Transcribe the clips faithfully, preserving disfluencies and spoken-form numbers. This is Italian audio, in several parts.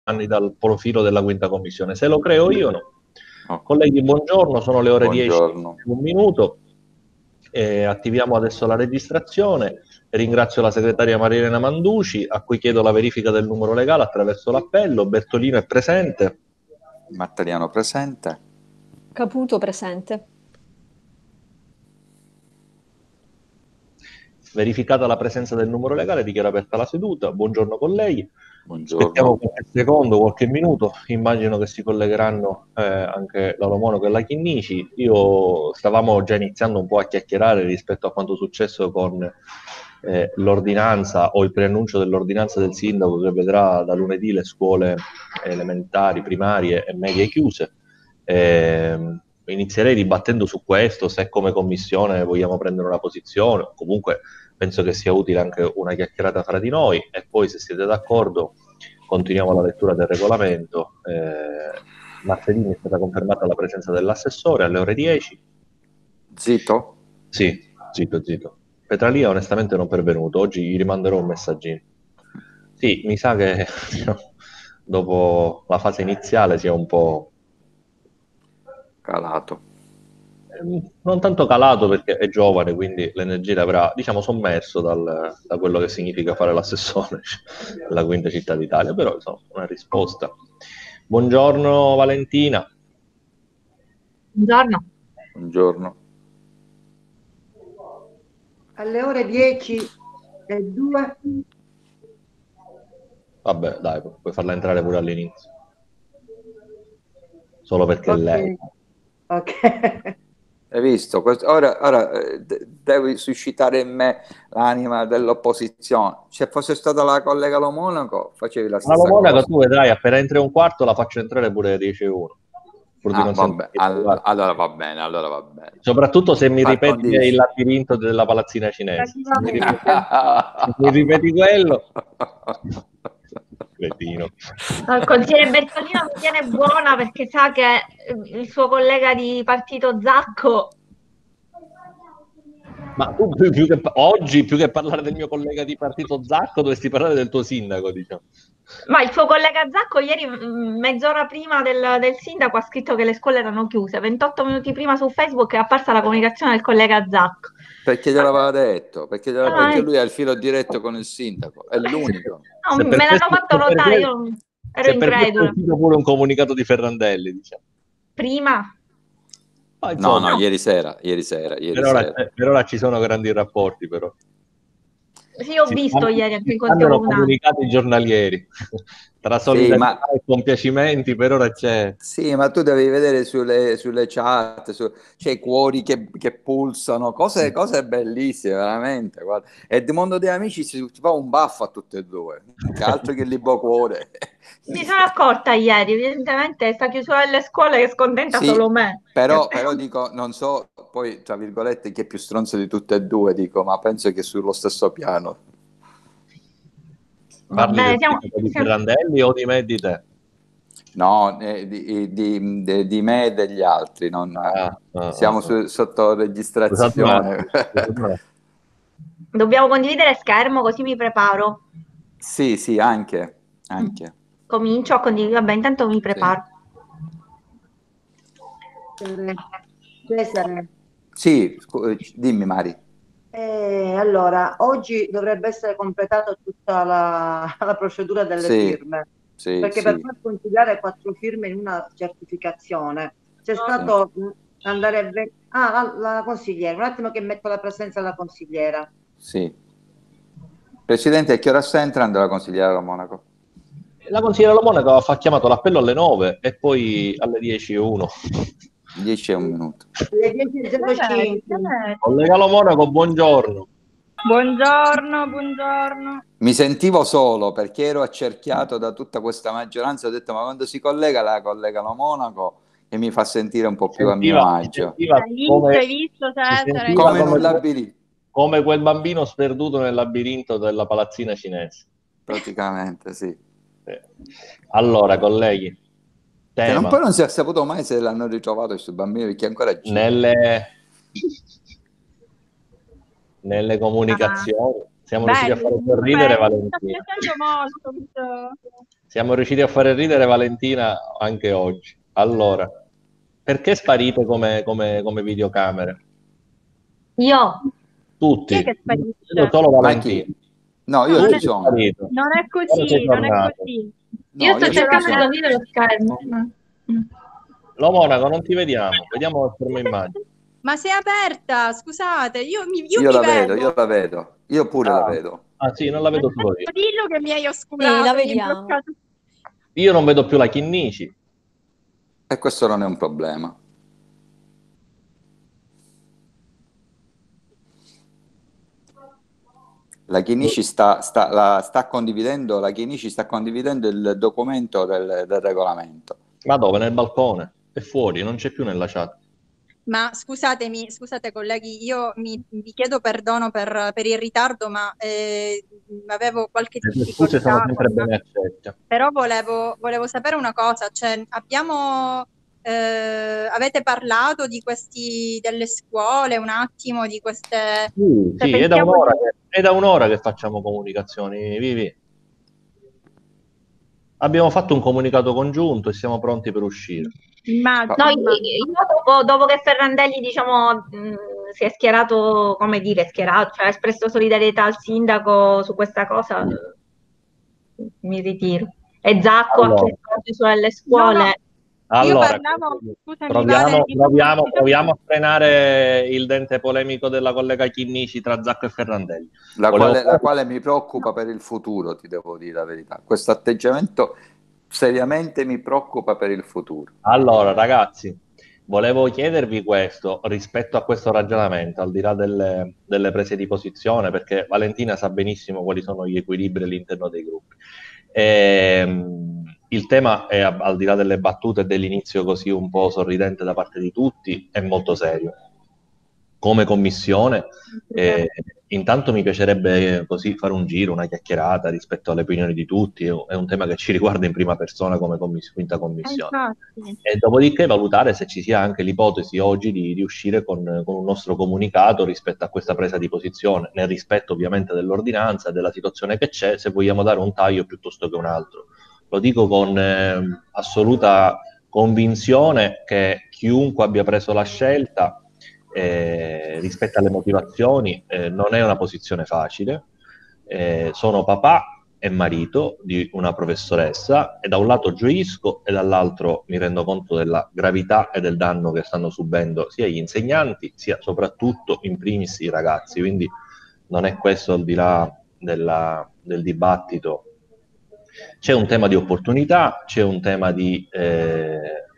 anni dal profilo della quinta commissione. Se lo creo io, no. Oh. Colleghi, buongiorno, sono le ore Buongiorno. dieci, un minuto. Eh, attiviamo adesso la registrazione. Ringrazio la segretaria Marilena Manduci, a cui chiedo la verifica del numero legale attraverso l'appello. Bertolino è presente. Marteliano presente. Caputo presente. Verificata la presenza del numero legale, dichiaro aperta la seduta. Buongiorno colleghi. Buongiorno. Aspettiamo qualche secondo, qualche minuto. Immagino che si collegheranno eh, anche la Lomonaco e la Chinnici. Io stavamo già iniziando un po' a chiacchierare rispetto a quanto successo con eh, l'ordinanza o il preannuncio dell'ordinanza del sindaco che vedrà da lunedì le scuole elementari, primarie e medie chiuse. Eh, inizierei dibattendo su questo, se come commissione vogliamo prendere una posizione, o comunque penso che sia utile anche una chiacchierata fra di noi, e poi, se siete d'accordo, continuiamo la lettura del regolamento. Eh, martedì mi è stata confermata la presenza dell'assessore alle ore dieci. Zito? Sì, zitto, zitto. Petralia onestamente non è pervenuto, oggi gli rimanderò un messaggino. Sì, mi sa che dopo la fase iniziale sia un po' Calato. non tanto calato, perché è giovane, quindi l'energia l'avrà, diciamo, sommerso dal, da quello che significa fare l'assessore alla quinta città d'Italia, però insomma una risposta. Buongiorno Valentina. Buongiorno. Buongiorno. Alle ore dieci e due. Vabbè, dai, puoi farla entrare pure all'inizio. Solo perché Okay. lei. Ok. Hai visto? Ora, ora eh, devi suscitare in me l'anima dell'opposizione. Se fosse stata la collega Lomonaco, facevi la stessa La Lomonaco, cosa. tu vedrai, appena entri un quarto la faccio entrare pure alle dieci e uno. Ah, vabbè, all allora va bene, allora va bene. Soprattutto se mi Par ripeti condicio. il labirinto della palazzina cinese. Se mi ripeti, se mi ripeti quello. Cretino. No, il consigliere Bertolino mi tiene buona perché sa che il suo collega di partito Zacco. Ma tu più, più che, oggi, più che parlare del mio collega di partito Zacco, dovresti parlare del tuo sindaco, diciamo. Ma il suo collega Zacco ieri, mezz'ora prima del, del sindaco, ha scritto che le scuole erano chiuse. ventotto minuti prima su Facebook è apparsa la comunicazione del collega Zacco. Perché gliel'aveva detto, perché, glielo, Ah, perché eh. lui ha il filo diretto con il sindaco, è l'unico. No, Se me per l'hanno questo- fatto se per notare, questo- io ero se per questo è incredula. uscito pure un comunicato di Ferrandelli, diciamo. Prima? Ma, No, insomma, no, ieri sera, ieri sera, ieri per, ora, sera. per ora ci sono grandi rapporti, però. Sì, ho Si visto stanno- ieri anche si in Conte stanno Comunale. comunicati giornalieri. Tra Sì, solidarietà ma- e compiacimenti, per ora c'è. Sì, ma tu devi vedere sulle, sulle chat, su, c'è i cuori che, che pulsano, cose, cose bellissime, veramente. Guarda. E di Mondo dei Amici si, si fa un baffo a tutte e due, che altro che Libro Cuore. Mi sono accorta ieri, evidentemente sta chiusura delle scuole che scontenta Sì, solo me. però, però dico, non so, poi tra virgolette, chi è più stronzo di tutte e due, dico, ma penso che sullo stesso piano. Parli Vabbè, del siamo, sindaco di siamo- Ferrandelli o di me e di te? No, eh, di, di- di- di me e degli altri, non, Ah, ah, siamo ah, su- sotto Scusate un registrazione. attimo, scusate un attimo. dobbiamo condividere schermo così mi preparo. Sì, sì, anche, anche. Comincio a condividere, vabbè, intanto mi preparo. Cesare. Sì, scu- dimmi Mari. Eh, allora, oggi dovrebbe essere completata tutta la, la procedura delle Sì, firme, sì, perché sì. per far consigliare quattro firme in una certificazione c'è stato mh, andare a ve- ah, la, la consigliera, un attimo che metto la presenza della consigliera. Sì. Presidente, a che ora sta entrando la consigliera Monaco? La consigliera Lomonaco ha chiamato l'appello alle nove e poi alle dieci e uno. dieci e un minuto. Alle dieci e zero cinque. Collega Lomonaco, buongiorno. Buongiorno, buongiorno. Mi sentivo solo perché ero accerchiato da tutta questa maggioranza, ho detto ma quando si collega la collega Monaco che mi fa sentire un po' più a mio Sentiva, agio. sentiva Hai visto, come, hai visto si Cesare? sentiva Come in come, un labirinto, come quel bambino sperduto nel labirinto della palazzina cinese. praticamente, sì. Sì. Allora, colleghi, Che non, tema. poi non si è saputo mai se l'hanno ritrovato questo bambino perché ancora gira. Nelle, nelle comunicazioni, Siamo riusciti a Bello, fare comunque, ridere mi sta Valentina. piacendo molto questo. Siamo riusciti a fare ridere Valentina anche oggi. Allora, perché sparite come, come, come videocamere? Io, Tutti. Chi è che Vedo sparisce? solo Ma Valentina. chi? No, No, io non Tu è, ci sei sono. sparito. non è Ora sei così, non è tornato. così. No, io sto io ci cercando di sono. condividere lo schermo. Mm. Lo Monaco, non ti vediamo. Vediamo lo schermo immagine. Ma se è aperta, scusate, io mi, io Io mi la vedo, vedo. io la vedo. Io pure la Ah, vedo. ah, sì, non la vedo solo io. Dillo che mi hai Sì, oscurato, la mi hai vediamo. bloccato. Io non vedo più la Chinnici. E questo non è un problema. La Chinici sta, sta, la, sta condividendo, la Chinici sta condividendo il documento del, del regolamento. Ma dove? Nel balcone. È fuori, non c'è più nella chat. Ma scusatemi, scusate colleghi, io mi, vi chiedo perdono per, per il ritardo, ma eh, avevo qualche Le tue scuse sono difficoltà, sempre con- bene accette. però volevo, volevo sapere una cosa, cioè abbiamo, eh, avete parlato di questi, delle scuole, un attimo, di queste... Sì, cioè, sì, è da pensiamo un'ora di- che, è da un'ora che facciamo comunicazioni, Vivi. Abbiamo fatto un comunicato congiunto e siamo pronti per uscire. immagino, No, io, immagino. io dopo, dopo che Ferrandelli, diciamo, mh, si è schierato, come dire, schierato, cioè ha espresso solidarietà al sindaco su questa cosa, eh, mi ritiro. E Zacco ha Allora, chiesto oggi sulle No, no, scuole. io allora, parlavo, scusami proviamo, Vale, diciamo, proviamo, diciamo- proviamo a frenare il dente polemico della collega Chinnici tra Zacco e Ferrandelli. La Volevo quale, fare- la quale mi preoccupa per il futuro, ti devo dire la verità. Questo atteggiamento seriamente mi preoccupa per il futuro. Allora, ragazzi, volevo chiedervi questo rispetto a questo ragionamento, al di là delle, delle prese di posizione, perché Valentina sa benissimo quali sono gli equilibri all'interno dei gruppi. Ehm, il tema è, al di là delle battute e dell'inizio così un po' sorridente da parte di tutti, è molto serio. Come commissione, eh, intanto mi piacerebbe eh, così fare un giro, una chiacchierata rispetto alle opinioni di tutti, è un tema che ci riguarda in prima persona come commiss- quinta Eh, commissione. infatti. E dopodiché valutare se ci sia anche l'ipotesi oggi di, di uscire con, con un nostro comunicato rispetto a questa presa di posizione, nel rispetto ovviamente dell'ordinanza e della situazione che c'è, se vogliamo dare un taglio piuttosto che un altro. Lo dico con eh, assoluta convinzione che chiunque abbia preso la scelta eh, rispetto alle motivazioni eh, non è una posizione facile. Eh, sono papà e marito di una professoressa e da un lato gioisco e dall'altro mi rendo conto della gravità e del danno che stanno subendo sia gli insegnanti sia soprattutto in primis i ragazzi, quindi non è questo al di là della, del dibattito. C'è un tema di opportunità, c'è un tema di eh,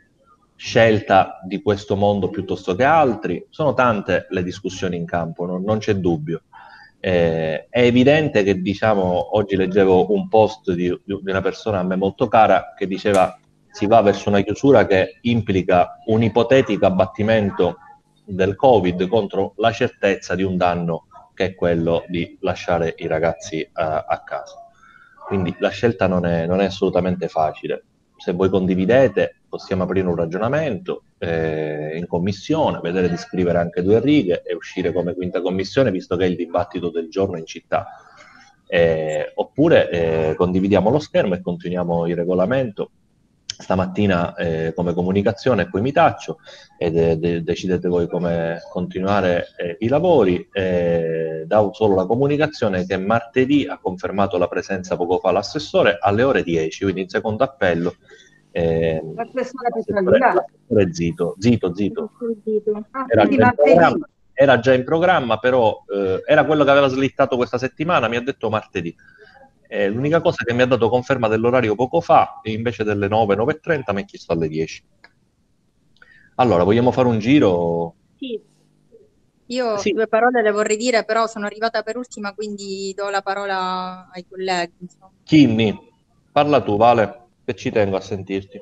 scelta di questo mondo piuttosto che altri, sono tante le discussioni in campo, non, non c'è dubbio. Eh, è evidente che, diciamo, oggi leggevo un post di, di una persona a me molto cara che diceva si va verso una chiusura che implica un ipotetico abbattimento del Covid contro la certezza di un danno che è quello di lasciare i ragazzi a, a casa. Quindi la scelta non è, non è assolutamente facile. Se voi condividete possiamo aprire un ragionamento eh, in commissione, vedere di scrivere anche due righe e uscire come quinta commissione, visto che è il dibattito del giorno in città. Eh, oppure eh, condividiamo lo schermo e continuiamo il regolamento. Stamattina eh, come comunicazione, e poi mi taccio e de- de- decidete voi come continuare eh, i lavori. Eh, do solo la comunicazione che martedì ha confermato la presenza poco fa l'assessore alle ore dieci, quindi in secondo appello. Eh, L'assessore l'assessore, Petrolina? l'assessore Zito, Zito, Zito. Ah, Era quindi già in martedì. programma, era già in programma, però eh, era quello che aveva slittato questa settimana, mi ha detto martedì. Eh, l'unica cosa che mi ha dato conferma dell'orario poco fa, e invece delle nove, nove e trenta mi ha chiesto alle dieci. Allora, vogliamo fare un giro? Sì. Io Sì. due parole le vorrei dire, però sono arrivata per ultima, quindi do la parola ai colleghi. Insomma. Kimmy, parla tu, Vale, che ci tengo a sentirti.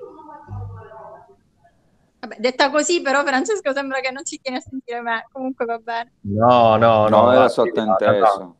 Vabbè, detta così, però Francesco sembra che non ci tiene a sentire me. Comunque va bene. No, no, no. No, era va, sottinteso.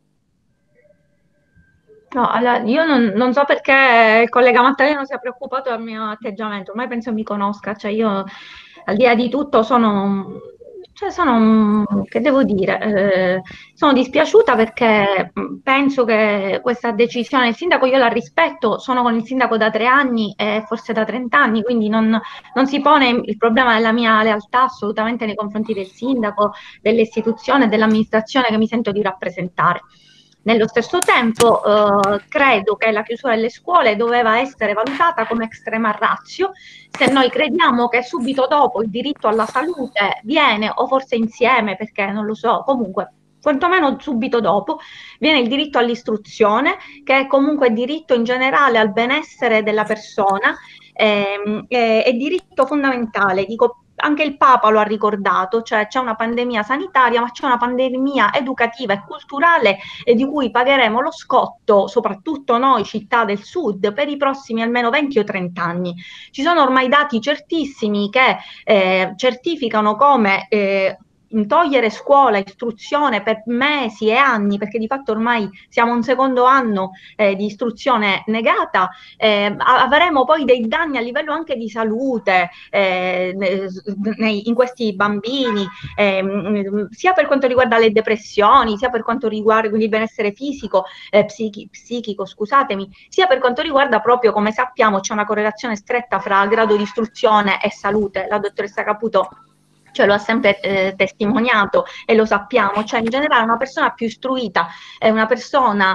No, allora, io non, non so perché il collega Mattarino sia preoccupato del mio atteggiamento, ormai penso mi conosca, cioè io al di là di tutto sono, Cioè sono, mm, che devo dire, eh, sono dispiaciuta perché mm, penso che questa decisione del sindaco io la rispetto, sono con il sindaco da tre anni e forse da trent'anni, quindi non, non si pone il problema della mia lealtà assolutamente nei confronti del sindaco, dell'istituzione, dell'amministrazione che mi sento di rappresentare. Nello stesso tempo eh, credo che la chiusura delle scuole doveva essere valutata come extrema ratio. Se noi crediamo che subito dopo il diritto alla salute viene, o forse insieme, perché non lo so, comunque quantomeno subito dopo, viene il diritto all'istruzione, che è comunque diritto in generale al benessere della persona, ehm, è, è diritto fondamentale. Dico, anche il Papa lo ha ricordato, cioè c'è una pandemia sanitaria, ma c'è una pandemia educativa e culturale e di cui pagheremo lo scotto, soprattutto noi città del sud, per i prossimi almeno venti o trenta anni. Ci sono ormai dati certissimi che eh, certificano come eh, togliere scuola, istruzione per mesi e anni, perché di fatto ormai siamo a un secondo anno eh, di istruzione negata, eh, avremo poi dei danni a livello anche di salute eh, nei, in questi bambini, eh, sia per quanto riguarda le depressioni, sia per quanto riguarda il benessere fisico, eh, psichi, psichico, scusatemi, sia per quanto riguarda proprio, come sappiamo, c'è una correlazione stretta fra grado di istruzione e salute. La dottoressa Caputo ce lo ha sempre eh, testimoniato e lo sappiamo, cioè in generale una persona più istruita è una persona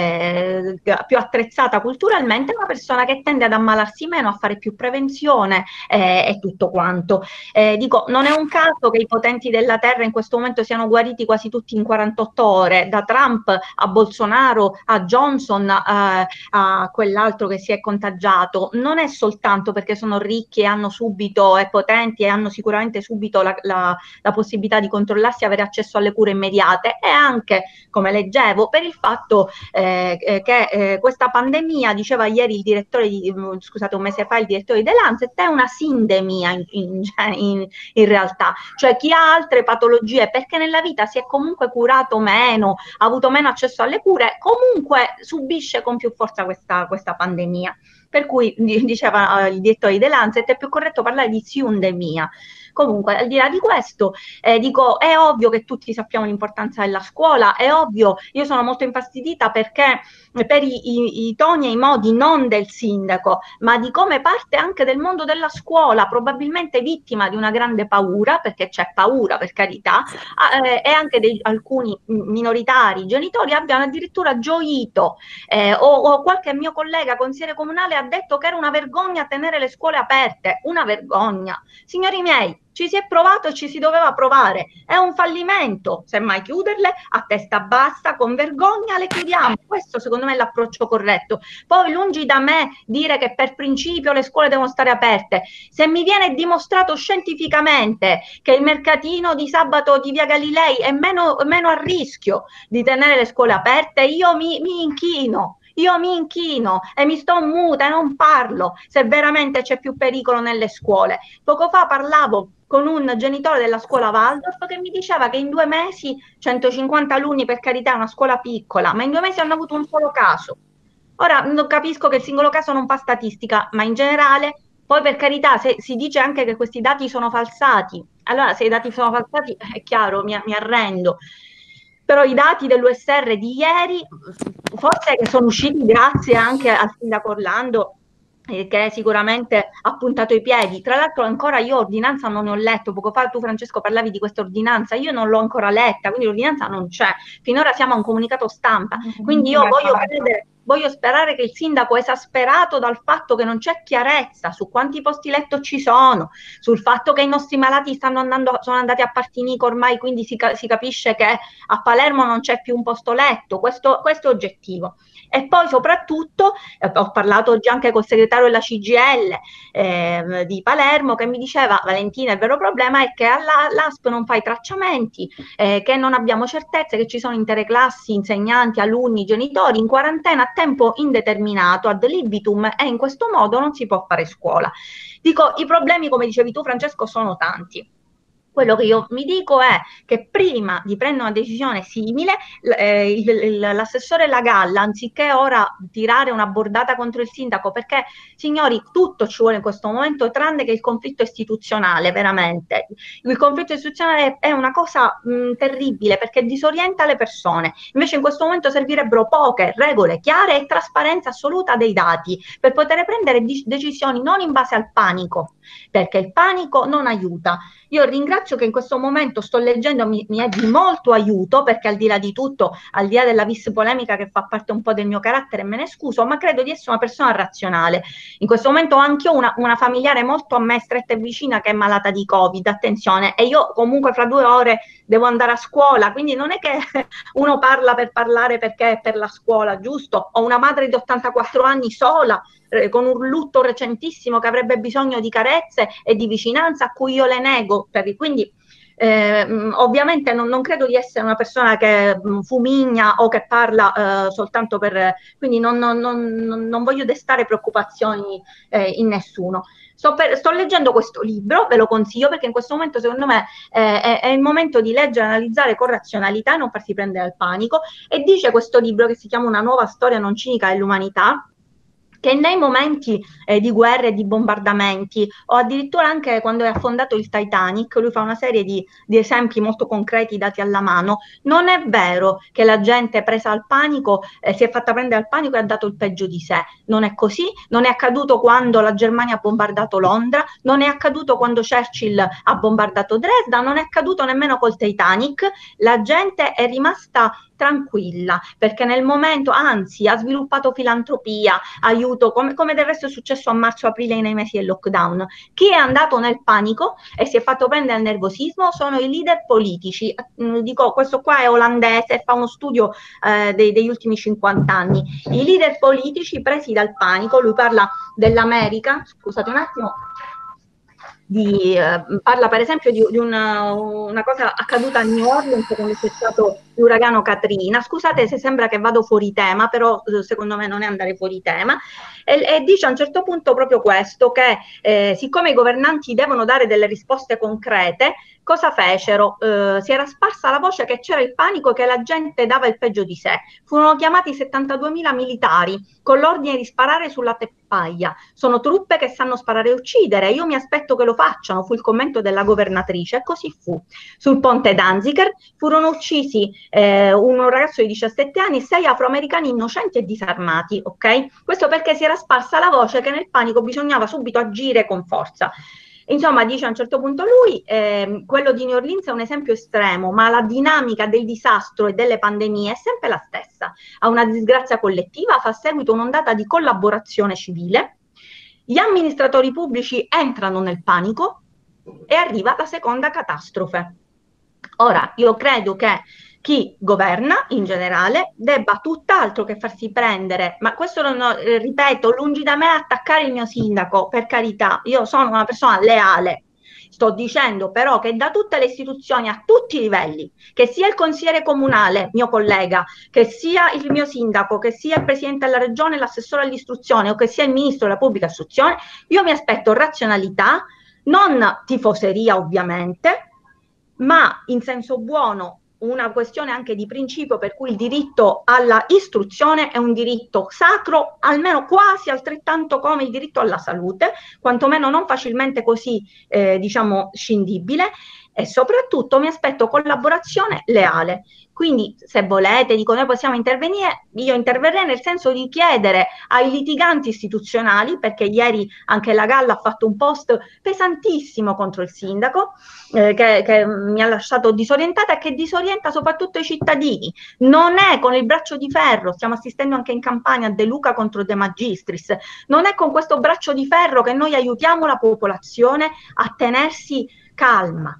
eh, più attrezzata culturalmente, è una persona che tende ad ammalarsi meno, a fare più prevenzione eh, e tutto quanto. Eh, dico, non è un caso che i potenti della terra in questo momento siano guariti quasi tutti in quarantotto ore, da Trump a Bolsonaro, a Johnson, eh, a quell'altro che si è contagiato. Non è soltanto perché sono ricchi e hanno subito, e potenti e hanno sicuramente subito La, la, la possibilità di controllarsi e avere accesso alle cure immediate, e anche, come leggevo, per il fatto eh, che eh, questa pandemia, diceva ieri il direttore di, scusate, un mese fa il direttore di The Lancet, è una sindemia in, in, in, in realtà, cioè chi ha altre patologie perché nella vita si è comunque curato meno, ha avuto meno accesso alle cure, comunque subisce con più forza questa, questa pandemia. Per cui diceva il direttore di The Lancet, è più corretto parlare di siundemia. Comunque, al di là di questo, eh, dico, è ovvio che tutti sappiamo l'importanza della scuola, è ovvio, io sono molto infastidita perché per i, i, i toni e i modi non del sindaco, ma di come parte anche del mondo della scuola, probabilmente vittima di una grande paura, perché c'è paura per carità, eh, e anche dei, alcuni minoritari genitori abbiano addirittura gioito, eh, o, o qualche mio collega consigliere comunale ha detto che era una vergogna tenere le scuole aperte, una vergogna. Signori miei, ci si è provato e ci si doveva provare, è un fallimento, semmai chiuderle a testa bassa, con vergogna le chiudiamo, questo secondo me è l'approccio corretto. Poi lungi da me dire che per principio le scuole devono stare aperte, se mi viene dimostrato scientificamente che il mercatino di sabato di via Galilei è meno, meno a rischio di tenere le scuole aperte, io mi, mi inchino. Io mi inchino e mi sto muta e non parlo se veramente c'è più pericolo nelle scuole. Poco fa parlavo con un genitore della scuola Waldorf che mi diceva che in due mesi, centocinquanta alunni, per carità è una scuola piccola, ma in due mesi hanno avuto un solo caso. Ora non capisco che il singolo caso non fa statistica, ma in generale, poi per carità, se si dice anche che questi dati sono falsati, allora se i dati sono falsati è chiaro, mi, mi arrendo. Però i dati dell'U S R di ieri, forse che sono usciti grazie anche al sindaco Orlando, eh, che sicuramente ha puntato i piedi. Tra l'altro ancora io ordinanza non ne ho letto, poco fa tu Francesco parlavi di questa ordinanza, io non l'ho ancora letta, quindi l'ordinanza non c'è, finora siamo a un comunicato stampa, quindi io voglio credere, voglio sperare che il sindaco, esasperato dal fatto che non c'è chiarezza su quanti posti letto ci sono, sul fatto che i nostri malati stanno andando, sono andati a Partinico ormai, quindi si, si capisce che a Palermo non c'è più un posto letto, questo, questo è oggettivo. E poi soprattutto, eh, ho parlato oggi anche col segretario della C G I L eh, di Palermo, che mi diceva: Valentina, il vero problema è che all'A S P non fa i tracciamenti, eh, che non abbiamo certezze, che ci sono intere classi, insegnanti, alunni, genitori in quarantena a tempo indeterminato, ad libitum, e in questo modo non si può fare scuola. Dico, i problemi, come dicevi tu Francesco, sono tanti. Quello che io mi dico è che prima di prendere una decisione simile, eh, il- il- l'assessore Lagalla, anziché ora tirare una bordata contro il sindaco, perché signori, tutto ci vuole in questo momento, tranne che il conflitto istituzionale, veramente. Il conflitto istituzionale è una cosa mh, terribile perché disorienta le persone. Invece in questo momento servirebbero poche regole chiare e trasparenza assoluta dei dati per poter prendere di- decisioni non in base al panico, perché il panico non aiuta. Io ringrazio che in questo momento sto leggendo, mi, mi è di molto aiuto, perché al di là di tutto, al di là della vis polemica che fa parte un po' del mio carattere, me ne scuso, ma credo di essere una persona razionale. In questo momento ho anche io una, una familiare molto a me stretta e vicina che è malata di Covid, attenzione, e io comunque fra due ore devo andare a scuola, quindi non è che uno parla per parlare perché è per la scuola, giusto? Ho una madre di ottantaquattro anni sola, eh, con un lutto recentissimo che avrebbe bisogno di carezze e di vicinanza a cui io le nego, per, quindi eh, ovviamente non, non credo di essere una persona che mh, fumigna o che parla eh, soltanto per, quindi non, non, non, non voglio destare preoccupazioni eh, in nessuno. Sto, per, sto leggendo questo libro, ve lo consiglio perché in questo momento secondo me eh, è, è il momento di leggere, analizzare con razionalità e non farsi prendere al panico, e dice questo libro, che si chiama Una nuova storia non cinica dell'umanità, che nei momenti eh, di guerre e di bombardamenti, o addirittura anche quando è affondato il Titanic, lui fa una serie di, di esempi molto concreti dati alla mano, non è vero che la gente presa al panico eh, si è fatta prendere al panico e ha dato il peggio di sé. Non è così, non è accaduto quando la Germania ha bombardato Londra, non è accaduto quando Churchill ha bombardato Dresda, non è accaduto nemmeno col Titanic. La gente è rimasta tranquilla, perché nel momento, anzi, ha sviluppato filantropia, aiuto, come, come del resto è successo a marzo-aprile nei mesi del lockdown. Chi è andato nel panico e si è fatto prendere al nervosismo sono i leader politici. Dico, questo qua è olandese, fa uno studio eh, dei, degli ultimi cinquanta anni. I leader politici presi dal panico, lui parla dell'America, scusate un attimo, di, eh, parla per esempio di, di una, una cosa accaduta a New Orleans quando c'è stato l'uragano Katrina. Scusate se sembra che vado fuori tema, però secondo me non è andare fuori tema, e, e dice a un certo punto proprio questo, che eh, siccome i governanti devono dare delle risposte concrete, cosa fecero? Eh, si era sparsa la voce che c'era il panico, che la gente dava il peggio di sé. Furono chiamati settantaduemila militari con l'ordine di sparare sulla teppaia. Sono truppe che sanno sparare e uccidere, io mi aspetto che lo facciano, fu il commento della governatrice, e così fu. Sul ponte Danziger furono uccisi eh, un ragazzo di diciassette anni, sei afroamericani innocenti e disarmati, ok? Questo perché si era sparsa la voce che nel panico bisognava subito agire con forza. Insomma, dice a un certo punto lui, eh, quello di New Orleans è un esempio estremo, ma la dinamica del disastro e delle pandemie è sempre la stessa. A una disgrazia collettiva fa seguito un'ondata di collaborazione civile, gli amministratori pubblici entrano nel panico e arriva la seconda catastrofe. Ora, io credo che chi governa in generale debba tutt'altro che farsi prendere, ma questo non, eh, ripeto, lungi da me attaccare il mio sindaco, per carità, io sono una persona leale, sto dicendo però che da tutte le istituzioni a tutti i livelli, che sia il consigliere comunale, mio collega, che sia il mio sindaco, che sia il presidente della regione, l'assessore all'istruzione o che sia il ministro della pubblica istruzione, io mi aspetto razionalità, non tifoseria ovviamente, ma in senso buono, una questione anche di principio, per cui il diritto alla istruzione è un diritto sacro, almeno quasi altrettanto come il diritto alla salute, quantomeno non facilmente così eh, diciamo scindibile, e soprattutto mi aspetto collaborazione leale. Quindi se volete, dico, noi possiamo intervenire, io interverrei nel senso di chiedere ai litiganti istituzionali, perché ieri anche la Galla ha fatto un post pesantissimo contro il sindaco, eh, che, che mi ha lasciato disorientata e che disorienta soprattutto i cittadini. Non è con il braccio di ferro, stiamo assistendo anche in Campania a De Luca contro De Magistris, non è con questo braccio di ferro che noi aiutiamo la popolazione a tenersi calma,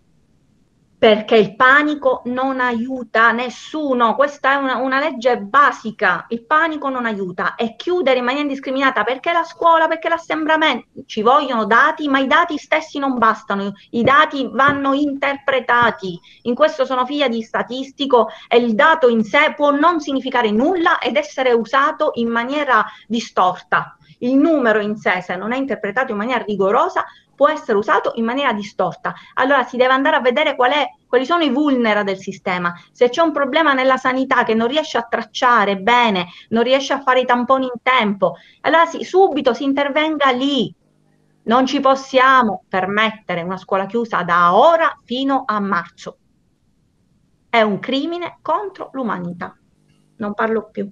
perché il panico non aiuta nessuno, questa è una, una legge basica, il panico non aiuta, e chiudere in maniera indiscriminata perché la scuola, perché l'assembramento, ci vogliono dati, ma i dati stessi non bastano, i dati vanno interpretati, in questo sono figlia di statistico e il dato in sé può non significare nulla ed essere usato in maniera distorta. il numero in sé, se non è interpretato in maniera rigorosa, può essere usato in maniera distorta. Allora si deve andare a vedere qual è, quali sono i vulnera del sistema. Se c'è un problema nella sanità che non riesce a tracciare bene, non riesce a fare i tamponi in tempo, allora sì, subito si intervenga lì. Non ci possiamo permettere una scuola chiusa da ora fino a marzo. È un crimine contro l'umanità. Non parlo più.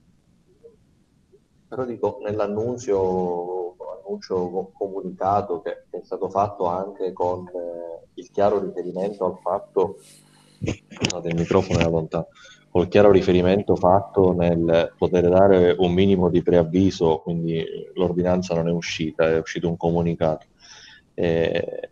Però dico, nell'annuncio annuncio comunicato che è stato fatto anche con eh, il chiaro riferimento al fatto, scusate, il microfono è lontano, col chiaro riferimento fatto nel poter dare un minimo di preavviso, quindi l'ordinanza non è uscita, è uscito un comunicato. Eh,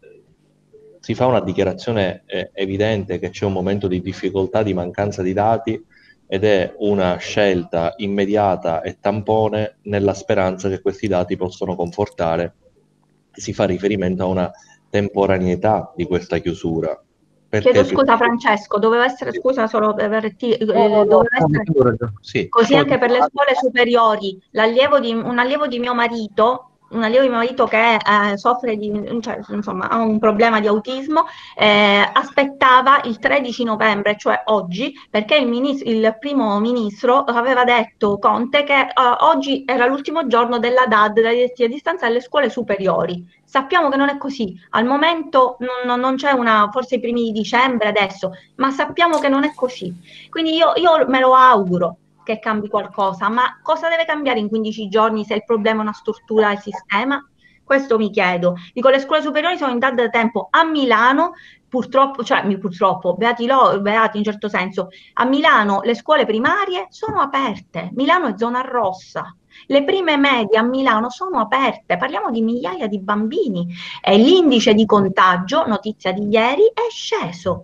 si fa una dichiarazione eh, evidente che c'è un momento di difficoltà, di mancanza di dati, ed è una scelta immediata e tampone nella speranza che questi dati possano confortare. Si fa riferimento a una temporaneità di questa chiusura. Perché Chiedo si... scusa Francesco, doveva essere, scusa solo per averti, eh, no, no, no, doveva essere sì. così anche per le scuole superiori. L'allievo di, un allievo di mio marito, un allievo di mio marito che eh, soffre di, cioè, insomma, ha un problema di autismo, eh, aspettava il tredici novembre, cioè oggi, perché il, ministro, il primo ministro aveva detto, Conte, che eh, oggi era l'ultimo giorno della D A D, della didattica a distanza, alle scuole superiori. Sappiamo che non è così, al momento non, non c'è una, forse i primi di dicembre adesso, ma sappiamo che non è così. Quindi io, io me lo auguro che cambi qualcosa, ma cosa deve cambiare in quindici giorni se il problema è una struttura del sistema? Questo mi chiedo. Dico, le scuole superiori sono in D A D da tempo. A Milano, purtroppo, cioè purtroppo, beati, lo, beati in certo senso, a Milano le scuole primarie sono aperte. Milano è zona rossa. Le prime medie a Milano sono aperte, parliamo di migliaia di bambini e l'indice di contagio, notizia di ieri, è sceso.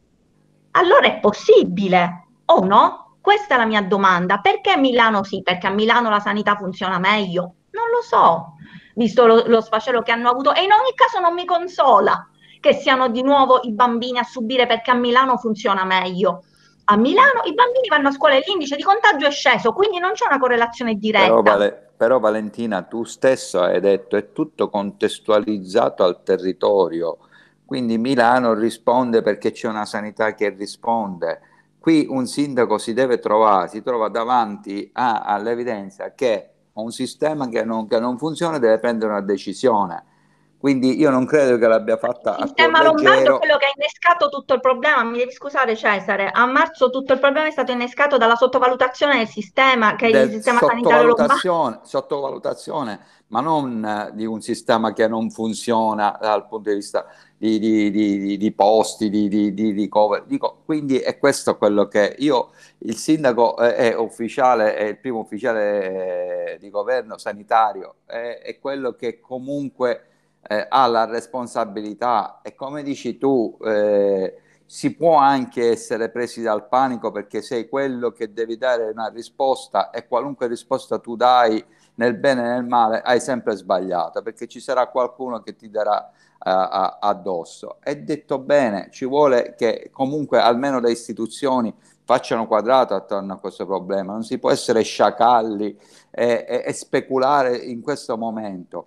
Allora è possibile o no? Questa è la mia domanda. Perché a Milano sì? Perché a Milano la sanità funziona meglio? Non lo so, visto lo, lo sfacelo che hanno avuto, e in ogni caso non mi consola che siano di nuovo i bambini a subire perché a Milano funziona meglio. A Milano i bambini vanno a scuola e l'indice di contagio è sceso, quindi non c'è una correlazione diretta. Però, vale, però Valentina, tu stesso hai detto è tutto contestualizzato al territorio, quindi Milano risponde perché c'è una sanità che risponde. Qui un sindaco si deve trovare, si trova davanti a, all'evidenza che un sistema che non, che non funziona deve prendere una decisione. Quindi io non credo che l'abbia fatta il a sistema cuor lombardo leggero. è quello che ha innescato tutto il problema. Mi devi scusare Cesare, a marzo tutto il problema è stato innescato dalla sottovalutazione del sistema, che è il sistema sanitario lombardo. Sottovalutazione, ma non eh, di un sistema che non funziona dal punto di vista di, di, di, di posti, di, di, di, di cover. Dico, quindi è questo quello che io, il sindaco è, è ufficiale, è il primo ufficiale eh, di governo sanitario, è, è quello che comunque eh, ha la responsabilità, e come dici tu eh, si può anche essere presi dal panico perché sei quello che devi dare una risposta, e qualunque risposta tu dai nel bene e nel male hai sempre sbagliato, perché ci sarà qualcuno che ti darà uh, addosso. È detto bene, ci vuole che comunque almeno le istituzioni facciano quadrato attorno a questo problema, non si può essere sciacalli e, e, e speculare in questo momento.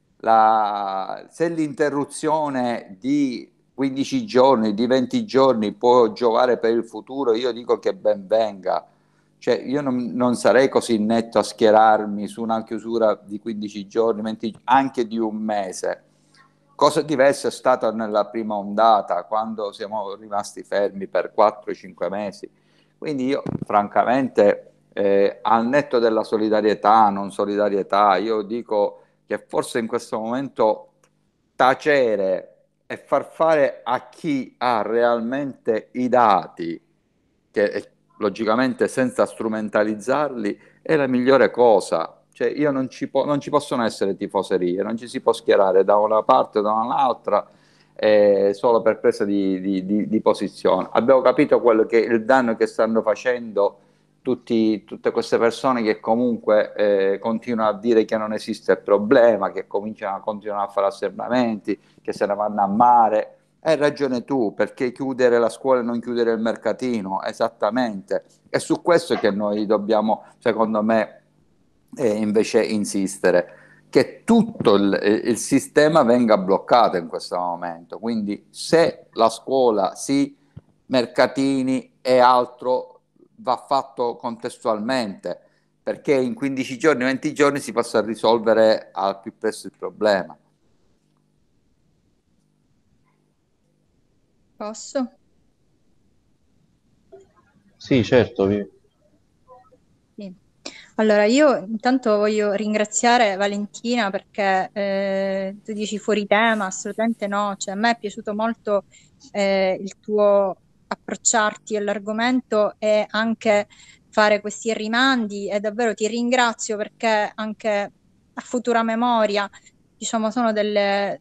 La, se l'interruzione di quindici giorni, di venti giorni può giovare per il futuro, io dico che ben venga. Cioè, io non, non sarei così netto a schierarmi su una chiusura di quindici giorni, venti, anche di un mese. Cosa diversa è stata nella prima ondata, quando siamo rimasti fermi per quattro cinque mesi. Quindi io, francamente, eh, al netto della solidarietà, non solidarietà, io dico che forse in questo momento tacere e far fare a chi ha realmente i dati, che logicamente senza strumentalizzarli, è la migliore cosa. Cioè io non ci, po- non ci possono essere tifoserie, non ci si può schierare da una parte o da un'altra eh, solo per presa di, di, di, di posizione. Abbiamo capito quello che il danno che stanno facendo tutti, tutte queste persone che comunque eh, continuano a dire che non esiste il problema, che cominciano a continuare a fare assembramenti, che se ne vanno a mare. Hai ragione tu, perché chiudere la scuola e non chiudere il mercatino? Esattamente. È su questo che noi dobbiamo, secondo me, e invece insistere che tutto il, il sistema venga bloccato in questo momento. Quindi se la scuola, sì, mercatini e altro va fatto contestualmente, perché in quindici giorni, venti giorni si possa risolvere al più presto il problema. Posso? Sì, certo. vi- Sì. Allora, io intanto voglio ringraziare Valentina perché eh, tu dici fuori tema, assolutamente no, cioè a me è piaciuto molto eh, il tuo approcciarti all'argomento e anche fare questi rimandi e davvero ti ringrazio perché anche a futura memoria, diciamo, sono delle,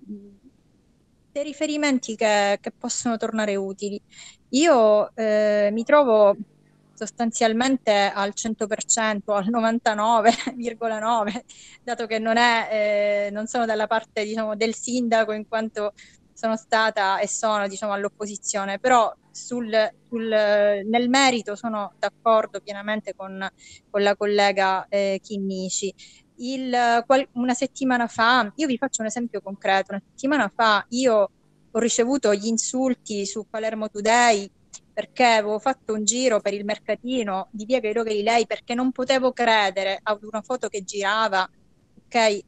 dei riferimenti che, che possono tornare utili. Io eh, mi trovo sostanzialmente al cento per cento, al novantanove virgola nove, dato che non, è, eh, non sono dalla parte, diciamo, del sindaco in quanto sono stata e sono, diciamo, all'opposizione, però sul, sul, nel merito sono d'accordo pienamente con, con la collega eh, Chinnici. Il, qual, una settimana fa, io vi faccio un esempio concreto, una settimana fa io ho ricevuto gli insulti su Palermo Today perché avevo fatto un giro per il mercatino di via Gairo Galilei perché non potevo credere ad una foto che girava, ok, e,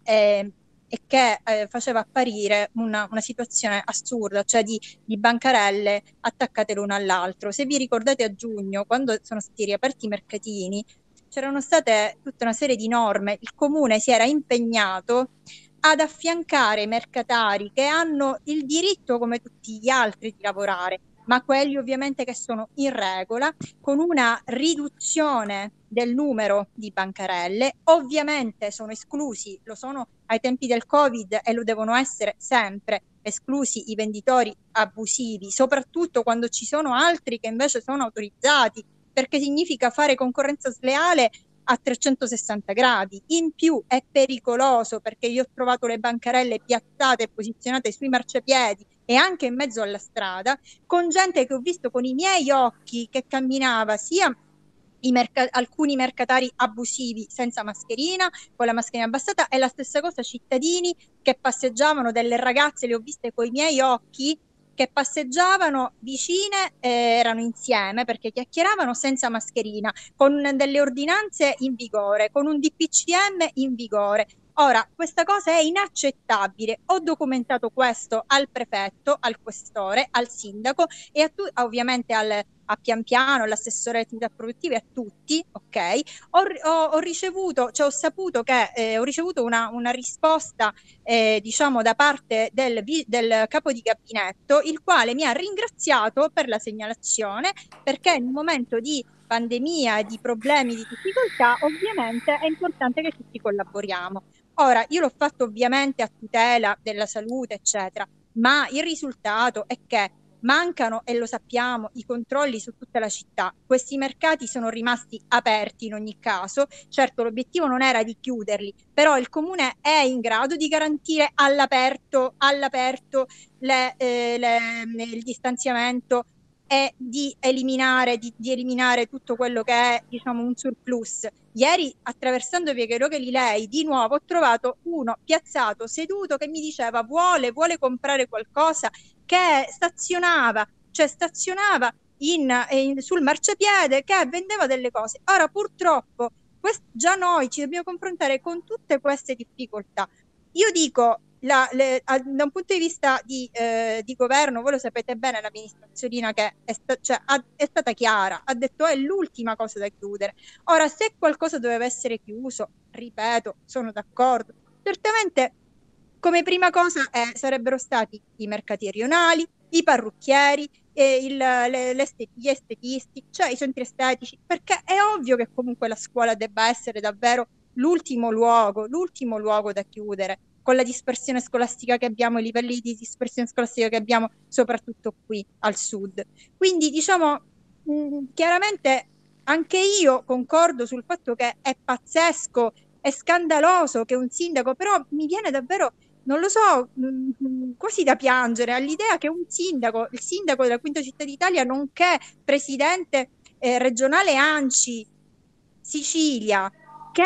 e che eh, faceva apparire una, una situazione assurda, cioè di, di bancarelle attaccate l'uno all'altro. Se vi ricordate a giugno, quando sono stati riaperti i mercatini, c'erano state tutta una serie di norme, il comune si era impegnato ad affiancare i mercatari che hanno il diritto come tutti gli altri di lavorare, ma quelli ovviamente che sono in regola, con una riduzione del numero di bancarelle. Ovviamente sono esclusi, lo sono ai tempi del Covid e lo devono essere sempre, esclusi i venditori abusivi, soprattutto quando ci sono altri che invece sono autorizzati, perché significa fare concorrenza sleale a trecentosessanta gradi. In più è pericoloso perché io ho trovato le bancarelle piazzate e posizionate sui marciapiedi e anche in mezzo alla strada, con gente che ho visto con i miei occhi che camminava sia i merc- alcuni mercatari abusivi senza mascherina, con la mascherina abbassata, e la stessa cosa cittadini che passeggiavano, delle ragazze, le ho viste con i miei occhi, che passeggiavano vicine, eh, erano insieme perché chiacchieravano senza mascherina, con delle ordinanze in vigore, con un D P C M in vigore. Ora, questa cosa è inaccettabile. Ho documentato questo al prefetto, al questore, al sindaco e a tu, ovviamente al, a Pian Piano, all'assessore alle attività produttive, a tutti, ok? Ho, ho, ho ricevuto, cioè ho saputo che eh, ho ricevuto una, una risposta, eh, diciamo, da parte del, del capo di gabinetto, il quale mi ha ringraziato per la segnalazione, perché in un momento di pandemia e di problemi, di difficoltà, ovviamente è importante che tutti collaboriamo. Ora, io l'ho fatto ovviamente a tutela della salute, eccetera, ma il risultato è che mancano, e lo sappiamo, i controlli su tutta la città. Questi mercati sono rimasti aperti in ogni caso. Certo, l'obiettivo non era di chiuderli, però il comune è in grado di garantire all'aperto, all'aperto le, eh, le, il distanziamento e di eliminare, di, di eliminare tutto quello che è, diciamo, un surplus. Ieri, attraversando via Gairo Galilei, di nuovo ho trovato uno piazzato, seduto, che mi diceva vuole, vuole comprare qualcosa, che stazionava, cioè stazionava in, in, sul marciapiede, che vendeva delle cose. Ora, purtroppo, quest- già noi ci dobbiamo confrontare con tutte queste difficoltà. Io dico, la, le, a, da un punto di vista di, eh, di governo, voi lo sapete bene, l'amministrazione che è, sta, cioè, ha, è stata chiara, ha detto è l'ultima cosa da chiudere. Ora, se qualcosa doveva essere chiuso, ripeto, sono d'accordo, certamente come prima cosa eh, sarebbero stati i mercati rionali, i parrucchieri, eh, il, le, le estet- gli estetisti, cioè i centri estetici, perché è ovvio che comunque la scuola debba essere davvero l'ultimo luogo, l'ultimo luogo da chiudere, con la dispersione scolastica che abbiamo, i livelli di dispersione scolastica che abbiamo, soprattutto qui al sud. Quindi, diciamo, mh, chiaramente anche io concordo sul fatto che è pazzesco, è scandaloso che un sindaco, però mi viene davvero, non lo so, mh, quasi da piangere all'idea che un sindaco, il sindaco della Quinta Città d'Italia, nonché presidente eh, regionale ANCI Sicilia, che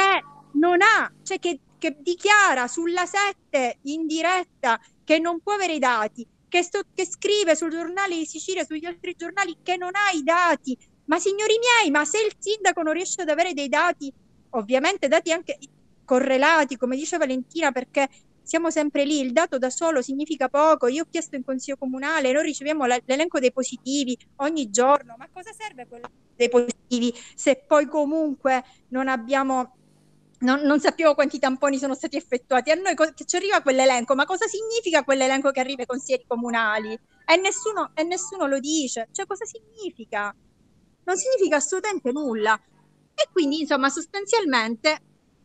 non ha, cioè che, che dichiara sulla sette in diretta che non può avere i dati, che, sto, che scrive sul giornale di Sicilia, sugli altri giornali che non ha i dati. Ma signori miei, ma se il sindaco non riesce ad avere dei dati, ovviamente dati anche correlati, come dice Valentina, perché siamo sempre lì, il dato da solo significa poco. Io ho chiesto in consiglio comunale, noi riceviamo la, l'elenco dei positivi ogni giorno, ma cosa serve quello dei positivi se poi comunque non abbiamo, non, non sappiamo quanti tamponi sono stati effettuati? A noi co- che ci arriva quell'elenco, ma cosa significa quell'elenco che arriva ai consiglieri comunali? E nessuno, e nessuno lo dice, cioè cosa significa? Non significa assolutamente nulla. E quindi, insomma, sostanzialmente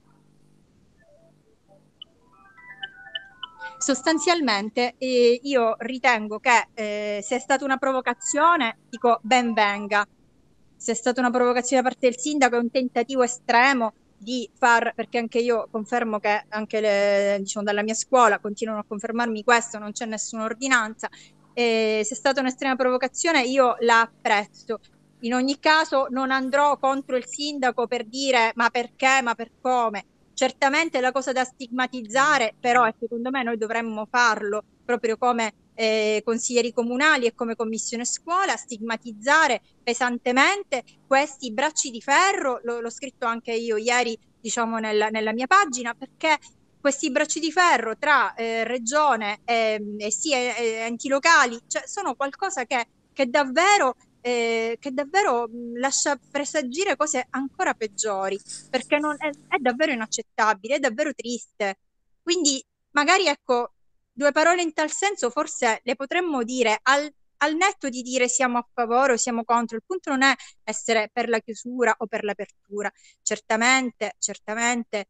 sostanzialmente eh, io ritengo che eh, se è stata una provocazione, dico ben venga. Se è stata una provocazione da parte del sindaco, è un tentativo estremo di far, perché anche io confermo che anche le, diciamo, dalla mia scuola continuano a confermarmi questo, non c'è nessuna ordinanza. Eh, se è stata un'estrema provocazione, io la apprezzo. In ogni caso non andrò contro il sindaco per dire ma perché, ma per come. Certamente è la cosa da stigmatizzare, però secondo me noi dovremmo farlo proprio come eh, consiglieri comunali e come commissione scuola, stigmatizzare pesantemente questi bracci di ferro, lo, l'ho scritto anche io ieri, diciamo, nella, nella mia pagina, perché questi bracci di ferro tra eh, regione e, e sì, e, e enti locali, cioè, sono qualcosa che, che davvero eh, che davvero mh, lascia presagire cose ancora peggiori, perché non è, è davvero inaccettabile, è davvero triste. Quindi magari ecco, due parole in tal senso forse le potremmo dire al, al netto di dire siamo a favore o siamo contro. Il punto non è essere per la chiusura o per l'apertura. Certamente, certamente,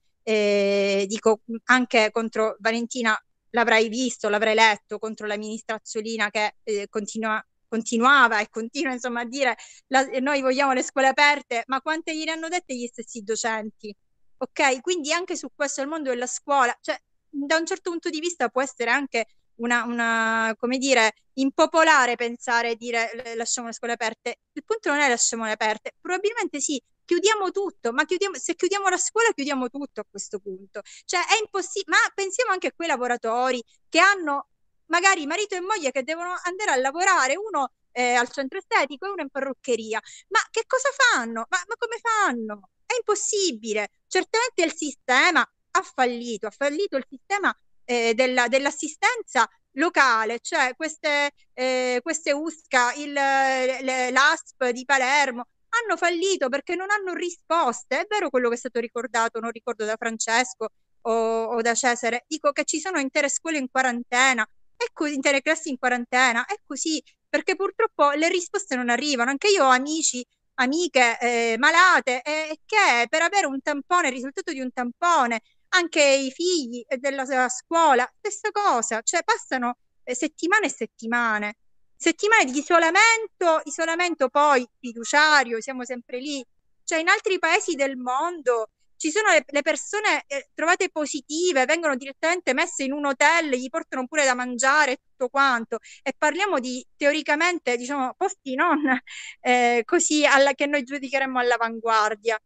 eh, dico anche contro Valentina, l'avrai visto, l'avrai letto, contro la ministra Azzolina che eh, continua continuava e continua insomma a dire la, noi vogliamo le scuole aperte, ma quante gliene hanno dette gli stessi docenti? Ok, quindi anche su questo il mondo della scuola, cioè da un certo punto di vista può essere anche una, una come dire, impopolare pensare e dire lasciamo le scuole aperte. Il punto non è lasciamole aperte, probabilmente sì, chiudiamo tutto, ma chiudiamo, se chiudiamo la scuola chiudiamo tutto a questo punto. Cioè è impossibile, ma pensiamo anche a quei lavoratori che hanno magari marito e moglie che devono andare a lavorare, uno eh, al centro estetico e uno in parruccheria. Ma che cosa fanno? Ma, ma come fanno? È impossibile. Certamente il sistema ha fallito, ha fallito il sistema eh, della, dell'assistenza locale, cioè queste, eh, queste U S C A, il, le, l'A S P di Palermo, hanno fallito perché non hanno risposte. È vero quello che è stato ricordato, non ricordo da Francesco o, o da Cesare, dico che ci sono intere scuole in quarantena, è così, intere classi in quarantena, è così, perché purtroppo le risposte non arrivano. Anche io ho amici, amiche eh, malate e eh, che per avere un tampone, il risultato di un tampone, anche i figli della scuola, stessa cosa, cioè passano eh, settimane e settimane, settimane di isolamento, isolamento poi fiduciario, siamo sempre lì, cioè in altri paesi del mondo ci sono le, le persone eh, trovate positive, vengono direttamente messe in un hotel, gli portano pure da mangiare e tutto quanto, e parliamo di teoricamente, diciamo, posti non eh, così alla, che noi giudicheremmo all'avanguardia.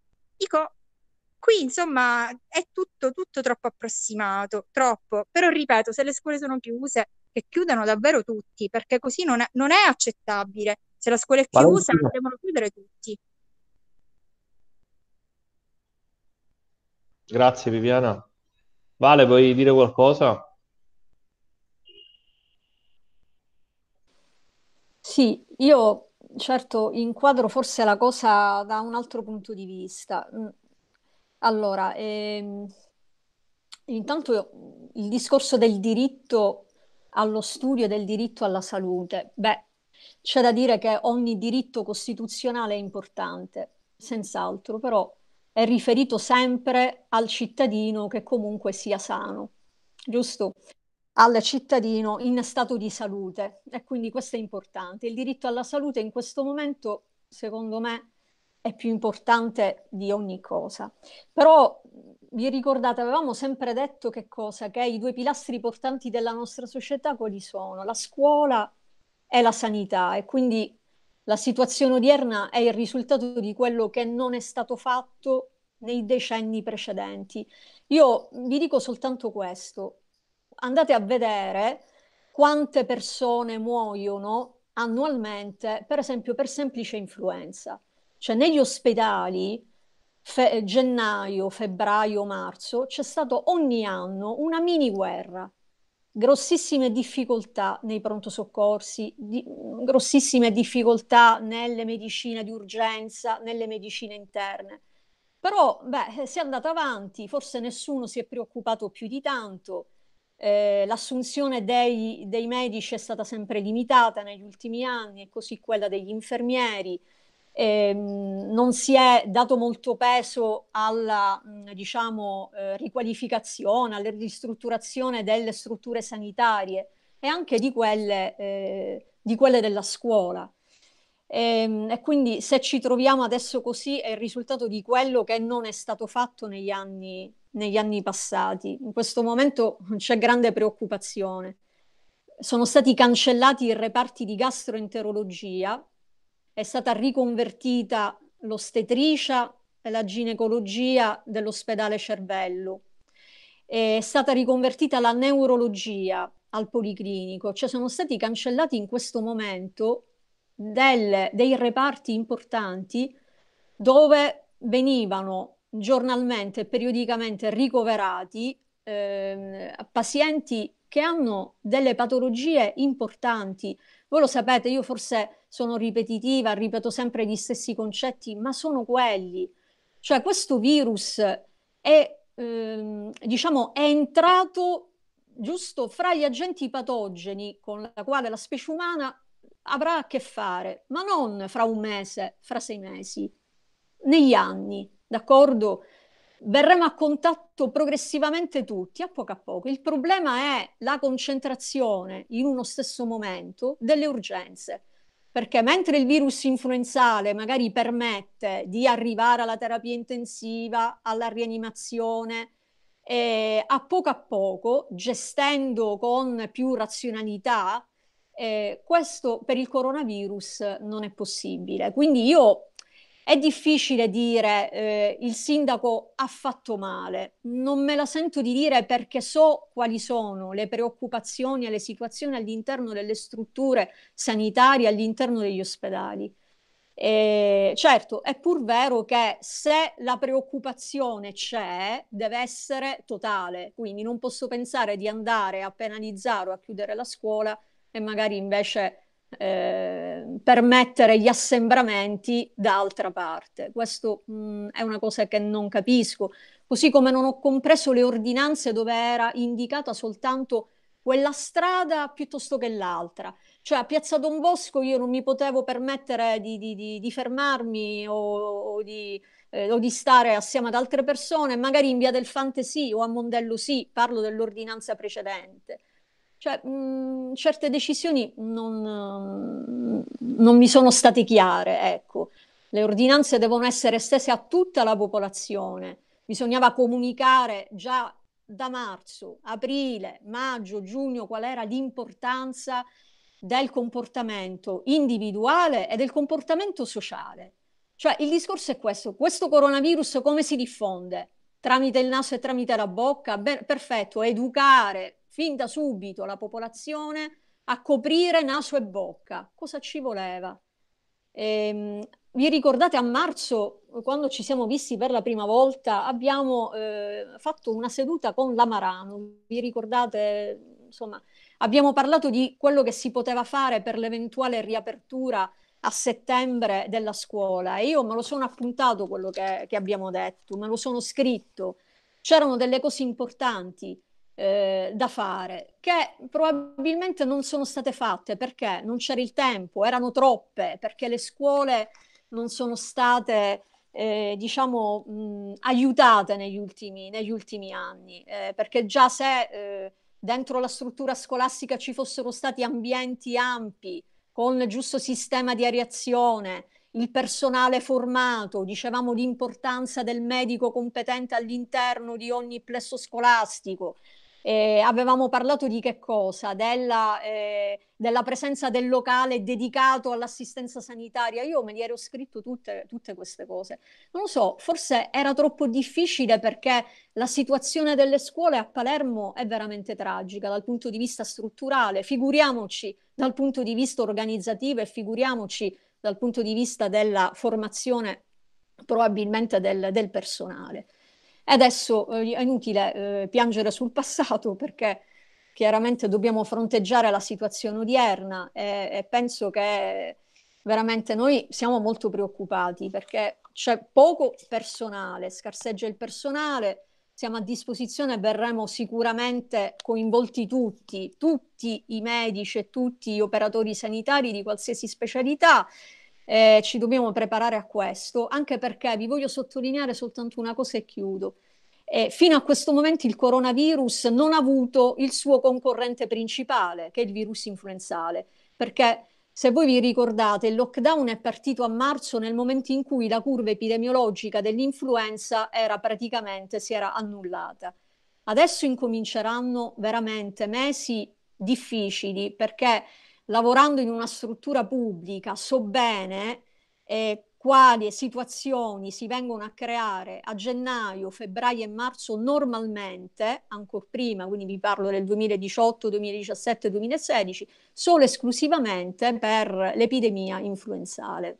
Dico, qui insomma è tutto, tutto troppo approssimato, troppo, però ripeto, se le scuole sono chiuse, che chiudano davvero tutti, perché così non è, non è accettabile. Se la scuola è chiusa, Valentina. devono chiudere tutti. Grazie Viviana. Vale, vuoi dire qualcosa? Sì, io certo inquadro forse la cosa da un altro punto di vista. Mm, Allora, ehm, intanto io- il discorso del diritto allo studio e del diritto alla salute. Beh, c'è da dire che ogni diritto costituzionale è importante, senz'altro, però è riferito sempre al cittadino che comunque sia sano, giusto? Al cittadino in stato di salute e quindi questo è importante. Il diritto alla salute in questo momento, secondo me, è più importante di ogni cosa. Però vi ricordate, avevamo sempre detto che cosa? Che i due pilastri portanti della nostra società quali sono? La scuola e la sanità, e quindi la situazione odierna è il risultato di quello che non è stato fatto nei decenni precedenti. Io vi dico soltanto questo: andate a vedere quante persone muoiono annualmente, per esempio per semplice influenza. Cioè negli ospedali, fe- gennaio, febbraio, marzo, c'è stato ogni anno una mini guerra, grossissime difficoltà nei pronto soccorsi, di- grossissime difficoltà nelle medicine di urgenza, nelle medicine interne. Però, beh, si è andata avanti, forse nessuno si è preoccupato più di tanto. Eh, l'assunzione dei, dei medici è stata sempre limitata negli ultimi anni, e così quella degli infermieri. Ehm, non si è dato molto peso alla, mh, diciamo, eh, riqualificazione, alla ristrutturazione delle strutture sanitarie e anche di quelle, eh, di quelle della scuola. E, e quindi se ci troviamo adesso così è il risultato di quello che non è stato fatto negli anni, negli anni passati. In questo momento c'è grande preoccupazione. Sono stati cancellati i reparti di gastroenterologia, è stata riconvertita l'ostetricia e la ginecologia dell'ospedale Cervello, è stata riconvertita la neurologia al Policlinico, cioè sono stati cancellati in questo momento delle- dei reparti importanti dove venivano giornalmente e periodicamente ricoverati ehm, pazienti che hanno delle patologie importanti. Voi lo sapete, io forse sono ripetitiva, ripeto sempre gli stessi concetti, ma sono quelli. Cioè questo virus è, ehm, diciamo, è entrato giusto fra gli agenti patogeni con la quale la specie umana avrà a che fare, ma non fra un mese, fra sei mesi, negli anni, d'accordo? Verremo a contatto progressivamente tutti, a poco a poco. Il problema è la concentrazione in uno stesso momento delle urgenze, perché mentre il virus influenzale magari permette di arrivare alla terapia intensiva, alla rianimazione, eh, a poco a poco, gestendo con più razionalità, eh, questo per il coronavirus non è possibile. Quindi io è difficile dire eh, il sindaco ha fatto male, non me la sento di dire perché so quali sono le preoccupazioni e le situazioni all'interno delle strutture sanitarie, all'interno degli ospedali. Eh, certo, è pur vero che se la preoccupazione c'è, deve essere totale, quindi non posso pensare di andare a penalizzare o a chiudere la scuola e magari invece eh, permettere gli assembramenti da altra parte. Questo mh, è una cosa che non capisco, così come non ho compreso le ordinanze dove era indicata soltanto quella strada piuttosto che l'altra. Cioè a Piazza Don Bosco io non mi potevo permettere di, di- di- di fermarmi o, o di, eh, o di stare assieme ad altre persone, magari in Via del Fante sì o a Mondello sì, parlo dell'ordinanza precedente. Cioè, mh, certe decisioni non, non mi sono state chiare, ecco. Le ordinanze devono essere estese a tutta la popolazione. Bisognava comunicare già da marzo, aprile, maggio, giugno qual era l'importanza del comportamento individuale e del comportamento sociale. Cioè, il discorso è questo: questo coronavirus come si diffonde? Tramite il naso e tramite la bocca? Beh, perfetto, educare fin da subito la popolazione a coprire naso e bocca. Cosa ci voleva? Ehm, vi ricordate a marzo, quando ci siamo visti per la prima volta, abbiamo eh, fatto una seduta con la Marano, vi ricordate? Insomma, abbiamo parlato di quello che si poteva fare per l'eventuale riapertura a settembre della scuola e io me lo sono appuntato quello che, che abbiamo detto, me lo sono scritto. C'erano delle cose importanti eh, da fare che probabilmente non sono state fatte perché non c'era il tempo, erano troppe, perché le scuole non sono state eh, diciamo mh, aiutate negli ultimi, negli ultimi anni, eh, perché già se eh, dentro la struttura scolastica ci fossero stati ambienti ampi con il giusto sistema di areazione, il personale formato, dicevamo l'importanza del medico competente all'interno di ogni plesso scolastico, Eh, avevamo parlato di che cosa? Della, eh, della presenza del locale dedicato all'assistenza sanitaria. Io me li ero scritto tutte, tutte queste cose. Non lo so, forse era troppo difficile perché la situazione delle scuole a Palermo è veramente tragica dal punto di vista strutturale, figuriamoci dal punto di vista organizzativo e figuriamoci dal punto di vista della formazione probabilmente del, del personale. E adesso eh, è inutile eh, piangere sul passato perché chiaramente dobbiamo fronteggiare la situazione odierna e, e penso che veramente noi siamo molto preoccupati perché c'è poco personale, scarseggia il personale, siamo a disposizione, verremo sicuramente coinvolti tutti, tutti i medici e tutti gli operatori sanitari di qualsiasi specialità. Eh, ci dobbiamo preparare a questo, anche perché vi voglio sottolineare soltanto una cosa e chiudo. Eh, fino a questo momento il coronavirus non ha avuto il suo concorrente principale, che è il virus influenzale, perché se voi vi ricordate, il lockdown è partito a marzo nel momento in cui la curva epidemiologica dell'influenza era praticamente, si era annullata. Adesso incominceranno veramente mesi difficili perché lavorando in una struttura pubblica so bene eh, quali situazioni si vengono a creare a gennaio, febbraio e marzo normalmente, ancora prima, quindi vi parlo del duemiladiciotto, duemiladiciassette, duemilasedici, solo esclusivamente per l'epidemia influenzale.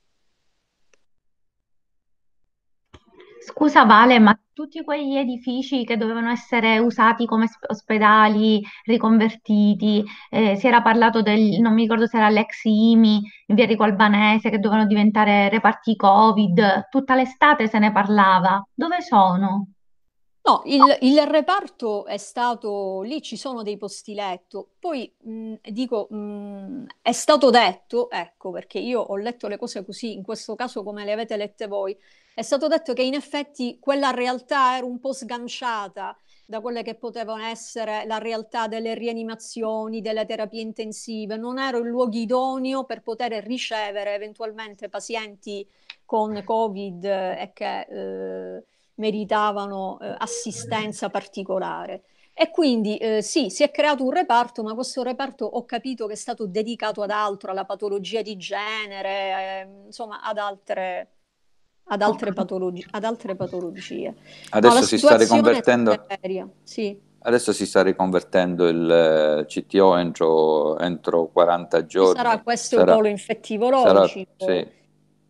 Scusa Vale, ma tutti quegli edifici che dovevano essere usati come sp- ospedali, riconvertiti, eh, si era parlato del, non mi ricordo se era l'ex I M I in via Rico Albanese, che dovevano diventare reparti Covid, tutta l'estate se ne parlava. Dove sono? No, il, il reparto è stato, lì ci sono dei posti letto, poi mh, dico, mh, è stato detto, ecco perché io ho letto le cose così, in questo caso come le avete lette voi, è stato detto che in effetti quella realtà era un po' sganciata da quelle che potevano essere la realtà delle rianimazioni, delle terapie intensive, non era il luogo idoneo per poter ricevere eventualmente pazienti con Covid eh, e che... eh, meritavano eh, assistenza particolare. E quindi eh, sì, si è creato un reparto, ma questo reparto ho capito che è stato dedicato ad altro, alla patologia di genere, eh, insomma ad altre, ad altre, patologi- ad altre patologie. No, la Adesso si sta situazione è riconvertendo, seria, sì. adesso si sta riconvertendo il eh, C T O entro, entro quaranta Ci sarà giorni. questo Sarà, polo sarà, infettivologico. sì.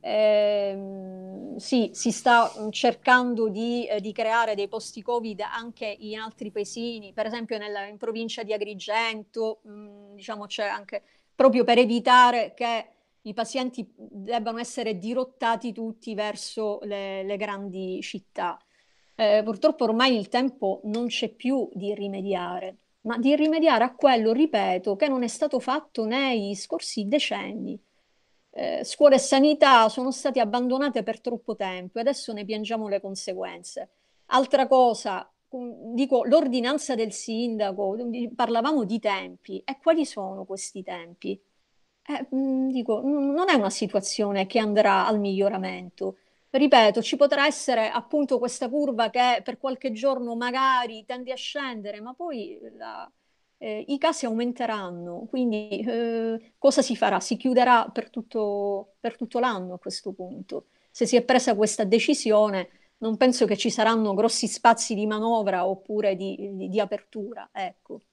Ehm, sì, si sta mm, cercando di, eh, di creare dei posti Covid anche in altri paesini, per esempio nella- in provincia di Agrigento, mm, diciamo c'è anche proprio per evitare che i pazienti debbano essere dirottati tutti verso le, le grandi città. Eh, purtroppo ormai il tempo non c'è più di rimediare, ma di rimediare a quello, ripeto, che non è stato fatto nei scorsi decenni. Eh, scuola e sanità sono state abbandonate per troppo tempo e adesso ne piangiamo le conseguenze. Altra cosa, com- dico, l'ordinanza del sindaco, di- parlavamo di tempi, e quali sono questi tempi? Eh, mh, dico, n- non è una situazione che andrà al miglioramento. Ripeto, ci potrà essere appunto questa curva che per qualche giorno magari tende a scendere, ma poi la- eh, i casi aumenteranno. Quindi eh, cosa si farà? Si chiuderà per tutto, per tutto l'anno a questo punto. Se si è presa questa decisione, non penso che ci saranno grossi spazi di manovra oppure di, di- di apertura. Ecco.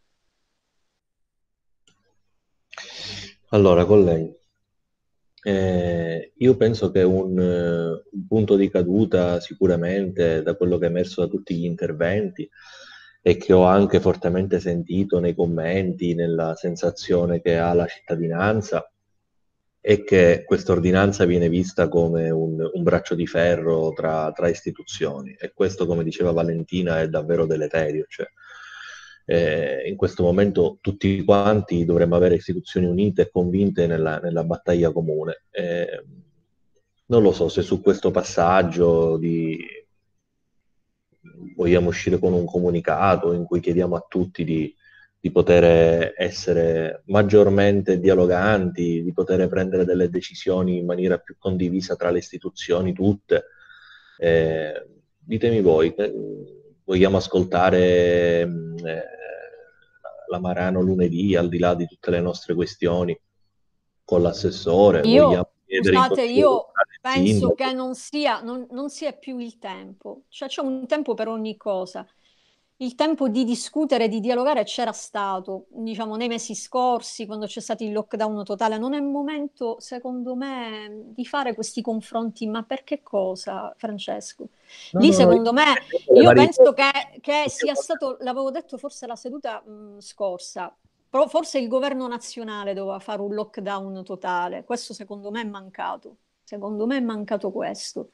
Allora, colleghi, eh, io penso che un, eh, un punto di caduta sicuramente, da quello che è emerso da tutti gli interventi e che ho anche fortemente sentito nei commenti, nella sensazione che ha la cittadinanza, è che questa ordinanza viene vista come un, un braccio di ferro tra, tra istituzioni, e questo, come diceva Valentina, è davvero deleterio. Cioè, eh, in questo momento tutti quanti dovremmo avere istituzioni unite e convinte nella, nella battaglia comune. Eh, non lo so se su questo passaggio di, vogliamo uscire con un comunicato in cui chiediamo a tutti di, di poter essere maggiormente dialoganti, di poter prendere delle decisioni in maniera più condivisa tra le istituzioni tutte. Eh, ditemi voi, eh, vogliamo ascoltare mh, eh, la Marano lunedì, al di là di tutte le nostre questioni con l'assessore, vogliamo Io, chiedere in scusate, io considerazione il penso sindaco. che non sia, non, non sia più il tempo, cioè c'è un tempo per ogni cosa. Il tempo di discutere, di dialogare c'era stato, diciamo, nei mesi scorsi, quando c'è stato il lockdown totale. Non è il momento, secondo me, di fare questi confronti. Ma per che cosa, Francesco? No, Lì, no, no, io secondo me, le io varie penso cose. che, che sia stato, l'avevo detto forse la seduta mh, scorsa, però forse il governo nazionale doveva fare un lockdown totale. Questo secondo me è mancato. Secondo me è mancato questo.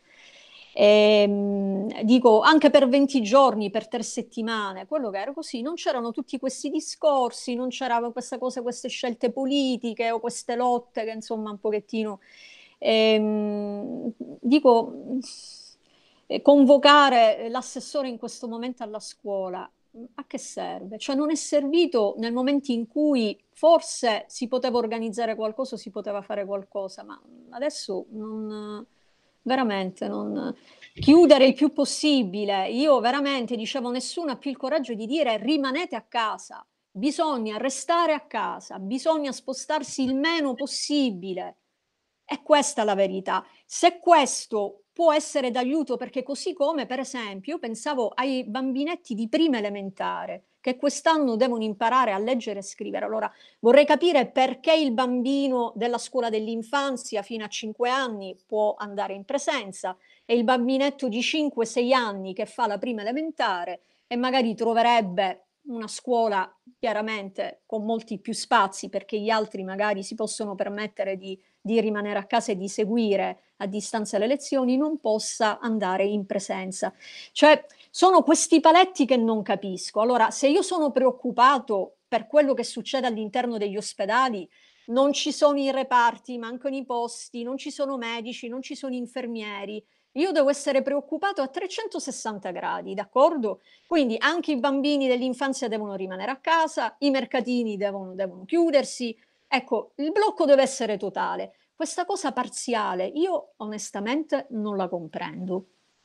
Ehm, dico anche per venti giorni, per tre settimane, quello che era così, non c'erano tutti questi discorsi, non c'era questa cosa, queste scelte politiche o queste lotte che insomma un pochettino ehm, dico eh, convocare l'assessore in questo momento alla scuola. A che serve? Cioè non è servito nel momento in cui forse si poteva organizzare qualcosa, si poteva fare qualcosa, ma adesso non, veramente non chiudere il più possibile. Io veramente dicevo, nessuno ha più il coraggio di dire rimanete a casa, bisogna restare a casa, bisogna spostarsi il meno possibile. È questa la verità. Se questo può essere d'aiuto, perché così come, per esempio, io pensavo ai bambinetti di prima elementare che quest'anno devono imparare a leggere e scrivere. Allora, vorrei capire perché il bambino della scuola dell'infanzia fino a cinque anni può andare in presenza e il bambinetto di cinque sei anni che fa la prima elementare e magari troverebbe una scuola chiaramente con molti più spazi perché gli altri magari si possono permettere di di rimanere a casa e di seguire a distanza le lezioni, non possa andare in presenza. Cioè, sono questi paletti che non capisco. Allora, se io sono preoccupato per quello che succede all'interno degli ospedali, non ci sono i reparti, mancano i posti, non ci sono medici, non ci sono infermieri. Io devo essere preoccupato a trecentosessanta gradi, d'accordo? Quindi anche i bambini dell'infanzia devono rimanere a casa, i mercatini devono, devono chiudersi, ecco, il blocco deve essere totale. Questa cosa parziale, io onestamente non la comprendo.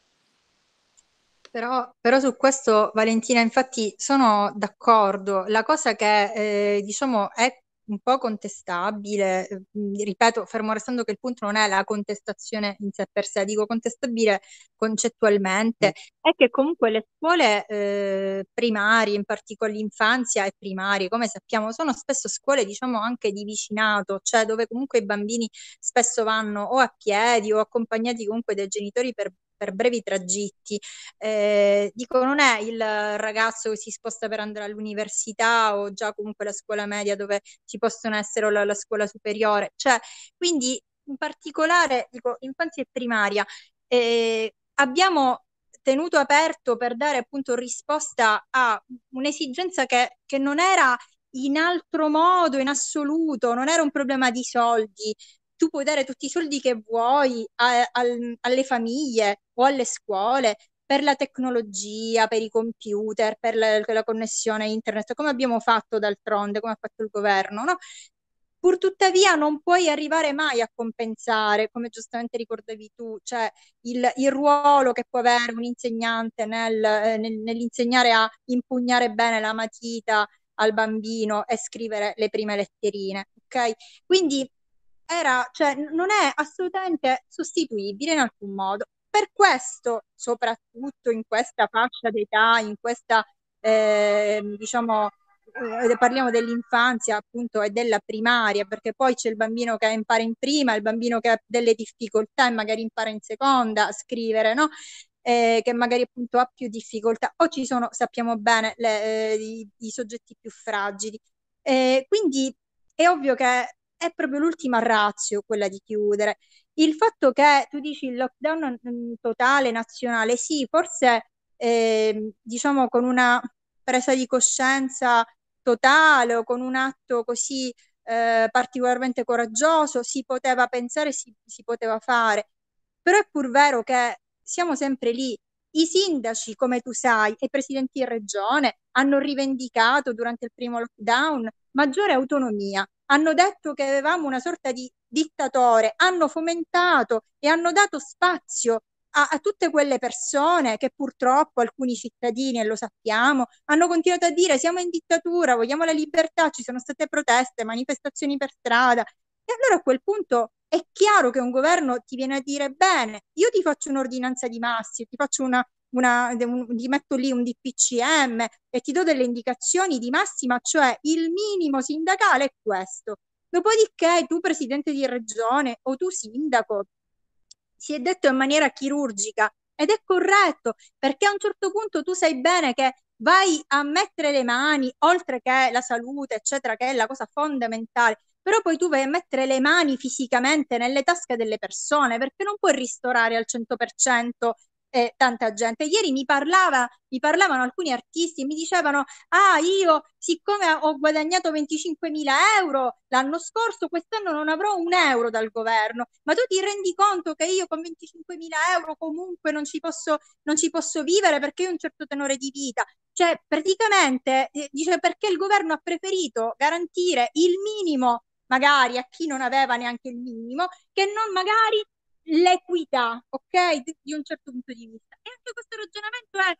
Però, però su questo, Valentina, infatti sono d'accordo. La cosa che eh, diciamo è un po' contestabile, eh, ripeto, fermo restando che il punto non è la contestazione in sé per sé, dico contestabile concettualmente, è che comunque le scuole eh, primarie, in particolare l'infanzia e primarie, come sappiamo, sono spesso scuole, diciamo, anche di vicinato, cioè dove comunque i bambini spesso vanno o a piedi o accompagnati comunque dai genitori per per brevi tragitti. Eh, dico, non è il ragazzo che si sposta per andare all'università o già comunque la scuola media dove ci possono essere o la, la scuola superiore. Cioè, quindi in particolare, dico, infanzia e primaria, eh, abbiamo tenuto aperto per dare appunto risposta a un'esigenza che, che non era in altro modo, in assoluto, non era un problema di soldi. Tu puoi dare tutti i soldi che vuoi a, a, alle famiglie o alle scuole per la tecnologia, per i computer, per la, la connessione internet, come abbiamo fatto d'altronde, come ha fatto il governo, no? Pur tuttavia non puoi arrivare mai a compensare, come giustamente ricordavi tu, cioè il, il ruolo che può avere un insegnante nel, eh, nel, nell'insegnare a impugnare bene la matita al bambino e scrivere le prime letterine, ok? Quindi era, cioè, non è assolutamente sostituibile in alcun modo. Per questo, soprattutto in questa fascia d'età, in questa, eh, diciamo, eh, parliamo dell'infanzia appunto e della primaria, perché poi c'è il bambino che impara in prima, il bambino che ha delle difficoltà e magari impara in seconda a scrivere, no? Eh, che magari appunto ha più difficoltà, o ci sono, sappiamo bene, le, eh, i, i soggetti più fragili. Eh, quindi è ovvio che è proprio l'ultima ratio quella di chiudere. Il fatto che tu dici il lockdown mh, totale nazionale, sì, forse eh, diciamo con una presa di coscienza totale o con un atto così eh, particolarmente coraggioso si poteva pensare, si, si poteva fare, però è pur vero che siamo sempre lì. I sindaci, come tu sai, e i presidenti di regione hanno rivendicato durante il primo lockdown maggiore autonomia, hanno detto che avevamo una sorta di dittatore, hanno fomentato e hanno dato spazio a, a tutte quelle persone che purtroppo alcuni cittadini, e lo sappiamo, hanno continuato a dire siamo in dittatura, vogliamo la libertà, ci sono state proteste, manifestazioni per strada. E allora a quel punto è chiaro che un governo ti viene a dire bene, io ti faccio un'ordinanza di massima, ti faccio una, una un, ti metto lì un D P C M e ti do delle indicazioni di massima, cioè il minimo sindacale è questo. Dopodiché tu presidente di regione o tu sindaco, si è detto in maniera chirurgica ed è corretto, perché a un certo punto tu sai bene che vai a mettere le mani, oltre che la salute, eccetera, che è la cosa fondamentale, però poi tu vai a mettere le mani fisicamente nelle tasche delle persone, perché non puoi ristorare al cento per cento eh, tanta gente. Ieri mi parlava, mi parlavano alcuni artisti, mi dicevano, ah, io siccome ho guadagnato venticinquemila euro l'anno scorso, quest'anno non avrò un euro dal governo. Ma tu ti rendi conto che io con venticinquemila euro comunque non ci posso, non ci posso vivere perché io ho un certo tenore di vita? Cioè, praticamente, eh, dice, perché il governo ha preferito garantire il minimo magari a chi non aveva neanche il minimo, che non magari l'equità, ok? Di, di un certo punto di vista. E anche questo ragionamento è,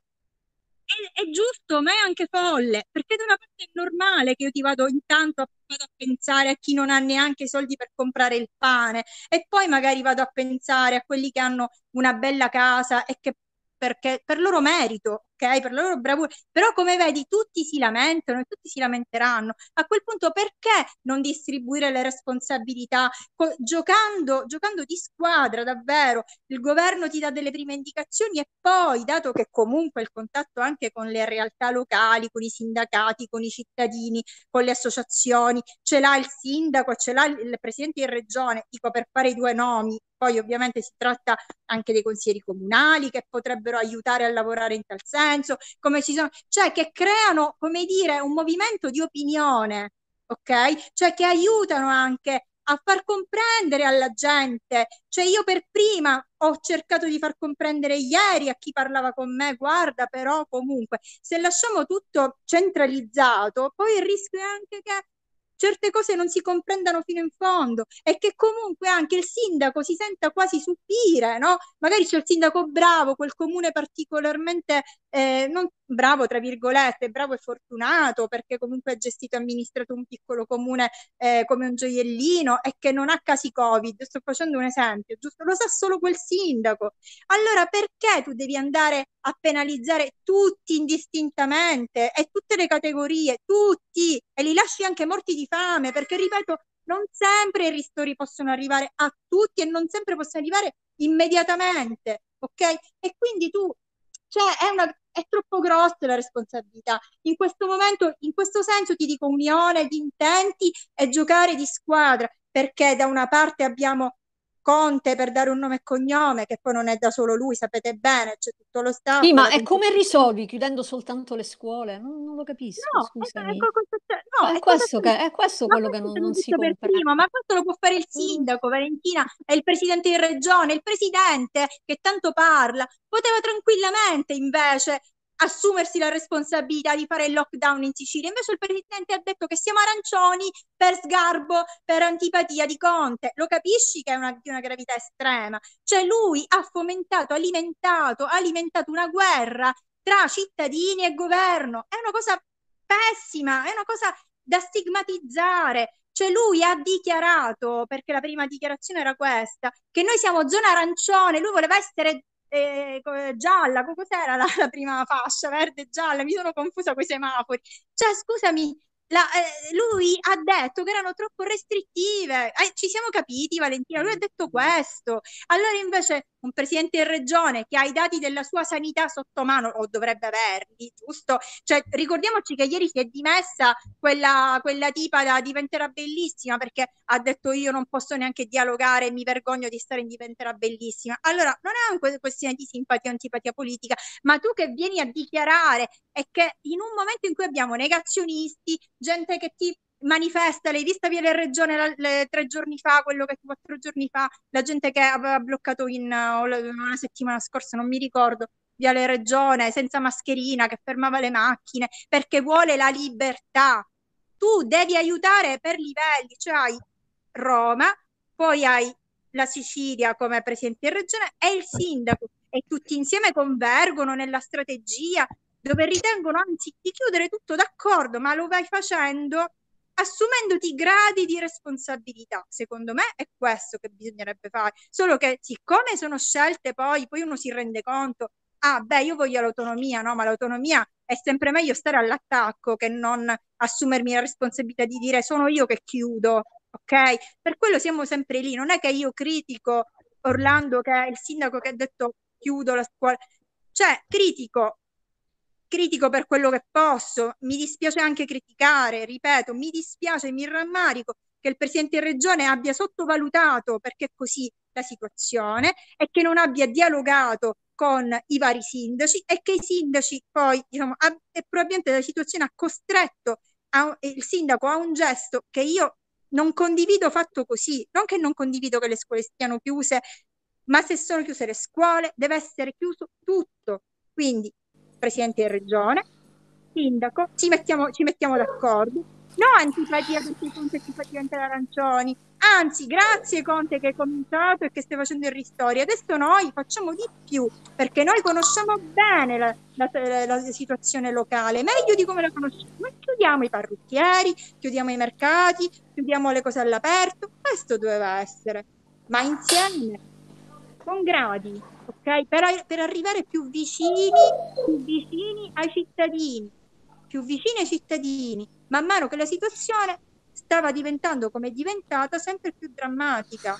è, è giusto, ma è anche folle, perché da una parte è normale che io ti vado intanto a, vado a pensare a chi non ha neanche i soldi per comprare il pane, e poi magari vado a pensare a quelli che hanno una bella casa e che perché per loro merito, ok? Per la loro bravura. Però come vedi tutti si lamentano e tutti si lamenteranno. A quel punto perché non distribuire le responsabilità Co- giocando, giocando di squadra davvero? Il governo ti dà delle prime indicazioni e poi, dato che comunque il contatto anche con le realtà locali, con i sindacati, con i cittadini, con le associazioni, ce l'ha il sindaco, ce l'ha il, il presidente di regione, dico per fare i due nomi. Poi ovviamente si tratta anche dei consiglieri comunali che potrebbero aiutare a lavorare in tal senso, come ci sono, cioè che creano, come dire, un movimento di opinione, ok? Cioè che aiutano anche a far comprendere alla gente. Cioè io per prima ho cercato di far comprendere ieri a chi parlava con me, guarda, però comunque se lasciamo tutto centralizzato, poi il rischio è anche che certe cose non si comprendano fino in fondo e che comunque anche il sindaco si senta quasi subire, no? Magari c'è il sindaco bravo, quel comune particolarmente eh, non bravo, tra virgolette, bravo e fortunato perché comunque ha gestito e amministrato un piccolo comune eh, come un gioiellino e che non ha casi Covid, sto facendo un esempio, giusto? Lo sa solo quel sindaco. Allora perché tu devi andare a penalizzare tutti indistintamente e tutte le categorie, tutti, e li lasci anche morti di fame, perché ripeto, non sempre i ristori possono arrivare a tutti e non sempre possono arrivare immediatamente, ok? E quindi tu, cioè è, una, è troppo grossa la responsabilità. In questo momento, in questo senso ti dico unione di intenti e giocare di squadra, perché da una parte abbiamo Conte per dare un nome e cognome, che poi non è da solo lui, sapete bene, c'è tutto lo staff. Sì, ma la e come risolvi chiudendo soltanto le scuole? Non, non lo capisco, No, scusami. ecco, ecco, no, È è questo, cosa- che, è questo ma quello che questo non, te l'ho non si detto per comprende. prima, ma questo lo può fare il sindaco, Valentina, è il presidente di regione, il presidente che tanto parla, poteva tranquillamente invece assumersi la responsabilità di fare il lockdown in Sicilia. Invece il presidente ha detto che siamo arancioni per sgarbo, per antipatia di Conte. Lo capisci che è una, di una gravità estrema? Cioè lui ha fomentato, alimentato, alimentato una guerra tra cittadini e governo. È una cosa pessima, è una cosa da stigmatizzare. Cioè lui ha dichiarato, perché la prima dichiarazione era questa, che noi siamo zona arancione, lui voleva essere eh, gialla, cos'era la, la prima fascia, verde e gialla, mi sono confusa con i semafori. Cioè scusami, la, eh, lui ha detto che erano troppo restrittive. Eh, ci siamo capiti, Valentina? Lui ha detto questo. Allora invece un presidente di regione che ha i dati della sua sanità sotto mano, o dovrebbe averli, giusto? Cioè, ricordiamoci che ieri si è dimessa quella, quella tipa da diventerà bellissima perché ha detto io non posso neanche dialogare, mi vergogno di stare in diventerà bellissima. Allora, non è una questione di simpatia o antipatia politica, ma tu che vieni a dichiarare e che in un momento in cui abbiamo negazionisti, gente che ti manifesta, l'hai vista via le regione la, le, tre giorni fa, quello che quattro giorni fa, la gente che aveva bloccato in uh, una settimana scorsa, non mi ricordo, via le regione senza mascherina, che fermava le macchine perché vuole la libertà. Tu devi aiutare per livelli, cioè hai Roma, poi hai la Sicilia come presidente di regione e il sindaco. e tutti insieme convergono nella strategia, dove ritengono anzi di chiudere tutto, d'accordo, ma lo vai facendo assumendoti gradi di responsabilità. Secondo me è questo che bisognerebbe fare, solo che siccome sono scelte poi, poi uno si rende conto, ah beh, io voglio l'autonomia, no, ma l'autonomia è sempre meglio stare all'attacco che non assumermi la responsabilità di dire sono io che chiudo, ok? Per quello siamo sempre lì, non è che io critico Orlando, che è il sindaco che ha detto chiudo la scuola, cioè critico critico per quello che posso, mi dispiace anche criticare, ripeto, mi dispiace, mi rammarico che il Presidente di Regione abbia sottovalutato, perché è così la situazione, e che non abbia dialogato con i vari sindaci, e che i sindaci poi, diciamo, ab- e probabilmente la situazione ha costretto a, il sindaco a un gesto che io non condivido fatto così, non che non condivido che le scuole stiano chiuse, ma se sono chiuse le scuole deve essere chiuso tutto, quindi Presidente di Regione, sindaco, ci mettiamo, ci mettiamo d'accordo. No antipatia perché Conte ti fa diventare arancioni, anzi grazie Conte che hai cominciato e che stai facendo il ristori. Adesso noi facciamo di più perché noi conosciamo bene la, la, la, la situazione locale, meglio di come la conosciamo. Noi chiudiamo i parrucchieri, chiudiamo i mercati, chiudiamo le cose all'aperto, questo doveva essere, ma insieme, con gradi, ok? Per, per arrivare più vicini, più vicini ai cittadini, più vicini ai cittadini, man mano che la situazione stava diventando, come è diventata, sempre più drammatica.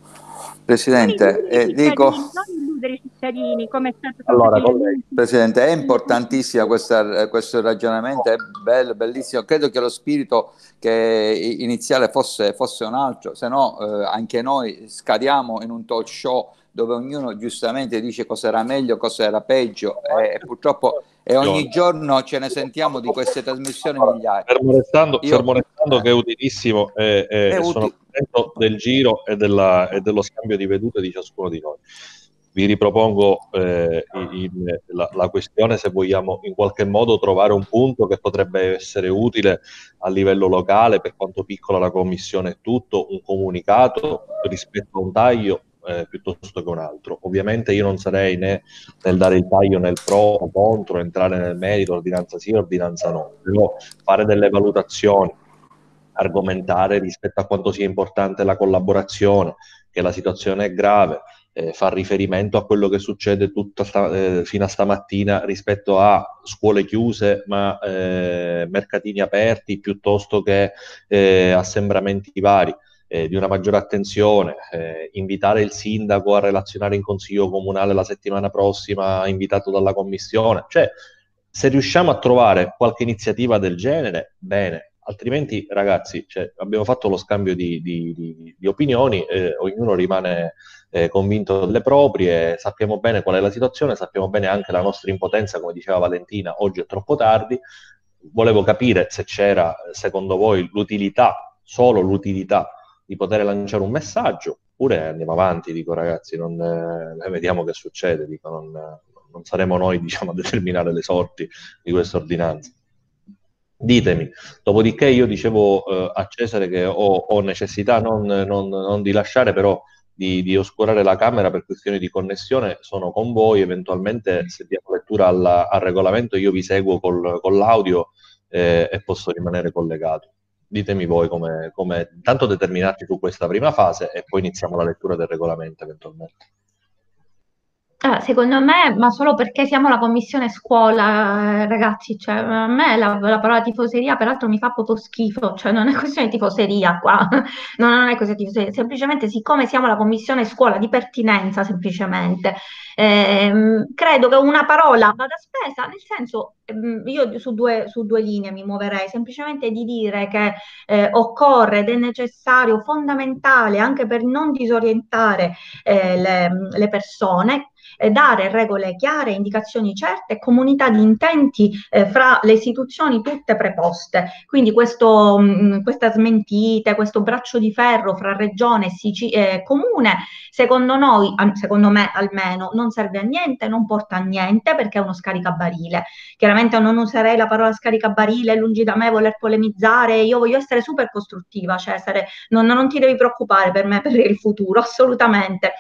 Presidente, eh, dico... non illudere i cittadini, come è stato allora, Presidente, è importantissima questa, questo ragionamento, è bello, bellissimo. Credo che lo spirito che iniziale fosse, fosse un altro, se no eh, anche noi scadiamo in un talk show dove ognuno giustamente dice cosa era meglio, cosa era peggio, e, e purtroppo e ogni giorno ce ne sentiamo di queste trasmissioni migliaia. Fermo restando, Io, fermo restando eh, che è utilissimo e, e, è e sono contento del giro e, della, e dello scambio di vedute di ciascuno di noi. Vi ripropongo eh, in, la, la questione se vogliamo in qualche modo trovare un punto che potrebbe essere utile a livello locale, per quanto piccola la commissione è tutto, un comunicato rispetto a un taglio eh, piuttosto che un altro. Ovviamente io non sarei né nel dare il taglio nel pro o contro, entrare nel merito, ordinanza sì, ordinanza no, però fare delle valutazioni, argomentare rispetto a quanto sia importante la collaborazione, che la situazione è grave, eh, far riferimento a quello che succede tutta sta, eh, fino a stamattina rispetto a scuole chiuse ma eh, mercatini aperti piuttosto che eh, assembramenti vari. Eh, di una maggiore attenzione, eh, invitare il sindaco a relazionare in consiglio comunale la settimana prossima, invitato dalla commissione, cioè se riusciamo a trovare qualche iniziativa del genere, bene, altrimenti ragazzi, cioè, abbiamo fatto lo scambio di, di, di, di opinioni, eh, ognuno rimane eh, convinto delle proprie, sappiamo bene qual è la situazione, sappiamo bene anche la nostra impotenza, come diceva Valentina, oggi è troppo tardi. Volevo capire se c'era, secondo voi, l'utilità, solo l'utilità di poter lanciare un messaggio, oppure andiamo avanti, dico ragazzi, non, eh, vediamo che succede, dico, non, non saremo noi, diciamo, a determinare le sorti di questa ordinanza. Ditemi, dopodiché io dicevo eh, a Cesare che ho, ho necessità non, non, non di lasciare però di, di oscurare la camera per questioni di connessione, sono con voi, eventualmente se diamo lettura alla, al regolamento io vi seguo col, con l'audio eh, e posso rimanere collegato. Ditemi voi come, come tanto determinarci su questa prima fase e poi iniziamo la lettura del regolamento eventualmente. Ah, secondo me, ma solo perché siamo la commissione scuola, eh, ragazzi, cioè, a me la, la parola tifoseria peraltro mi fa proprio schifo, cioè non è questione di tifoseria qua, no, non è questione di tifoseria, semplicemente siccome siamo la commissione scuola di pertinenza, semplicemente, ehm, credo che una parola vada spesa, nel senso, ehm, io su due, su due linee mi muoverei, semplicemente di dire che eh, occorre ed è necessario, fondamentale, anche per non disorientare eh, le, le persone, Eh, dare regole chiare, indicazioni certe, comunità di intenti eh, fra le istituzioni tutte preposte. Quindi questo, mh, questa smentita, questo braccio di ferro fra regione e Sic- eh, comune, secondo noi, secondo me almeno, non serve a niente, non porta a niente perché è uno scaricabarile. Chiaramente non userei la parola scaricabarile, lungi da me voler polemizzare, io voglio essere super costruttiva, cioè essere, non, non ti devi preoccupare per me, per il futuro, assolutamente.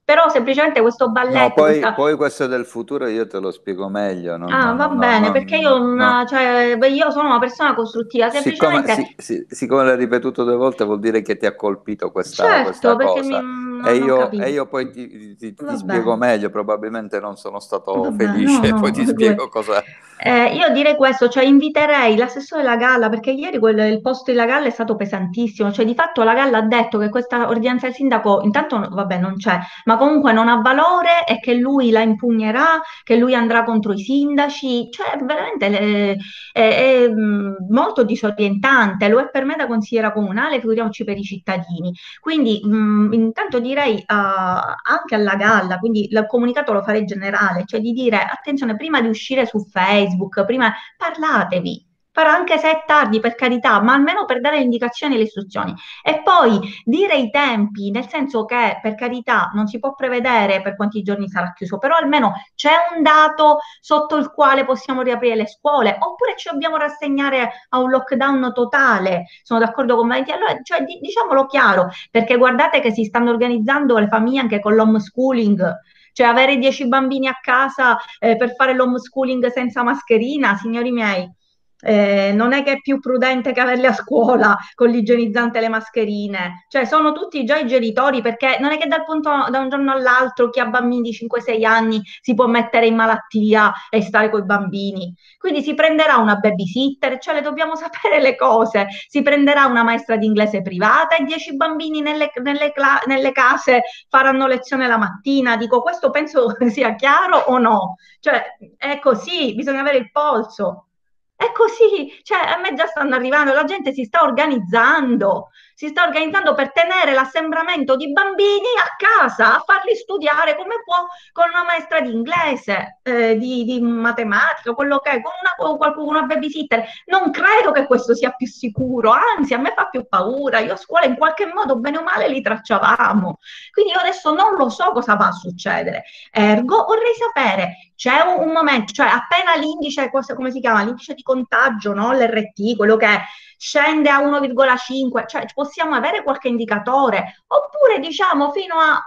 però semplicemente questo No, balletto, poi, questa... poi questo del futuro io te lo spiego meglio. Non, Ah, no, va no, no, bene, no, perché io, no. non- cioè, beh, io sono una persona costruttiva, Siccome, semplicemente, si- si- siccome l'hai ripetuto due volte vuol dire che ti ha colpito questa, certo, questa perché mi, cosa. E non ho io, e capito. io poi ti, ti- ti- ti Va spiego bene. meglio, probabilmente non sono stato Vabbè, no, felice, poi no, ti figurati. spiego cosa... Eh, io direi questo, cioè inviterei l'assessore La Galla, perché ieri quel- il post di La Galla è stato pesantissimo, cioè di fatto La Galla ha detto che questa ordinanza del sindaco intanto no- vabbè non c'è, ma comunque non ha valore e che lui la impugnerà, che lui andrà contro i sindaci, cioè veramente eh, è, è, mh, molto disorientante, lo è per me da consigliera comunale, figuriamoci per i cittadini. Quindi mh, intanto direi a- anche alla Galla, quindi il comunicato lo farei generale, cioè di dire attenzione, prima di uscire su Facebook, prima parlatevi, farà anche se è tardi per carità, ma almeno per dare le indicazioni e le istruzioni. E poi dire i tempi, nel senso che per carità non si può prevedere per quanti giorni sarà chiuso, però almeno c'è un dato sotto il quale possiamo riaprire le scuole, oppure ci dobbiamo rassegnare a un lockdown totale. Sono d'accordo con Valentina, allora, cioè, di- diciamolo chiaro, perché guardate che si stanno organizzando le famiglie anche con l'homeschooling, cioè avere dieci bambini a casa eh, per fare l'homeschooling senza mascherina, signori miei. Eh, non è che è più prudente che averli a scuola con l'igienizzante e le mascherine, cioè sono tutti già i genitori, perché non è che dal punto, da un giorno all'altro chi ha bambini di cinque sei anni si può mettere in malattia e stare con i bambini. Quindi si prenderà una babysitter, cioè le dobbiamo sapere le cose, si prenderà una maestra di inglese privata e dieci bambini nelle, nelle, nelle case faranno lezione la mattina. Dico, questo penso sia chiaro o no? Cioè, è così, bisogna avere il polso. È così, cioè a me già stanno arrivando, la gente si sta organizzando, si sta organizzando per tenere l'assembramento di bambini a casa, a farli studiare come può con una maestra di inglese, eh, di, di matematica, quello che è, con una, qualcuno, una babysitter. Non credo che questo sia più sicuro, anzi a me fa più paura. Io a scuola in qualche modo, bene o male, li tracciavamo. Quindi io adesso non lo so cosa va a succedere. Ergo vorrei sapere, c'è un, un momento, cioè appena l'indice, come si chiama? L'indice di contagio, no? L'R T, quello che è, scende a uno virgola cinque, cioè possiamo avere qualche indicatore, oppure diciamo fino a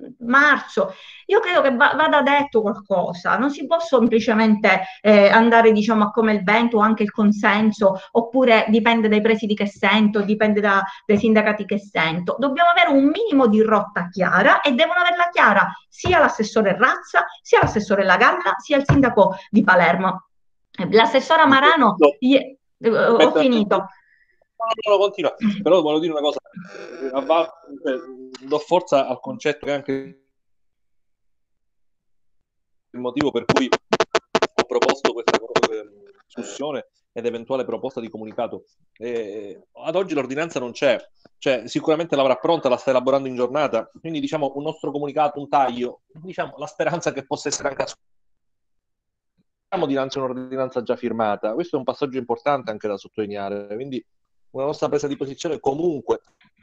marzo. Io credo che va, vada detto qualcosa, non si può semplicemente eh, andare diciamo a come il vento, anche il consenso, oppure dipende dai presidi che sento, dipende da, dai sindacati che sento. Dobbiamo avere un minimo di rotta chiara e devono averla chiara sia l'assessore Razza, sia l'assessore La Galla, sia il sindaco di Palermo. L'assessora Marano, io, eh, ho Aspetta, finito. no, no, no, continua. Però voglio dire una cosa, eh, va- cioè, do forza al concetto che anche il motivo per cui ho proposto questa eh, discussione ed eventuale proposta di comunicato. Eh, ad oggi l'ordinanza non c'è, cioè sicuramente l'avrà pronta, la sta elaborando in giornata, quindi diciamo un nostro comunicato, un taglio, diciamo la speranza che possa essere anche ascoltato. Siamo dinanzi a un'ordinanza già firmata, questo è un passaggio importante anche da sottolineare, quindi una nostra presa di posizione comunque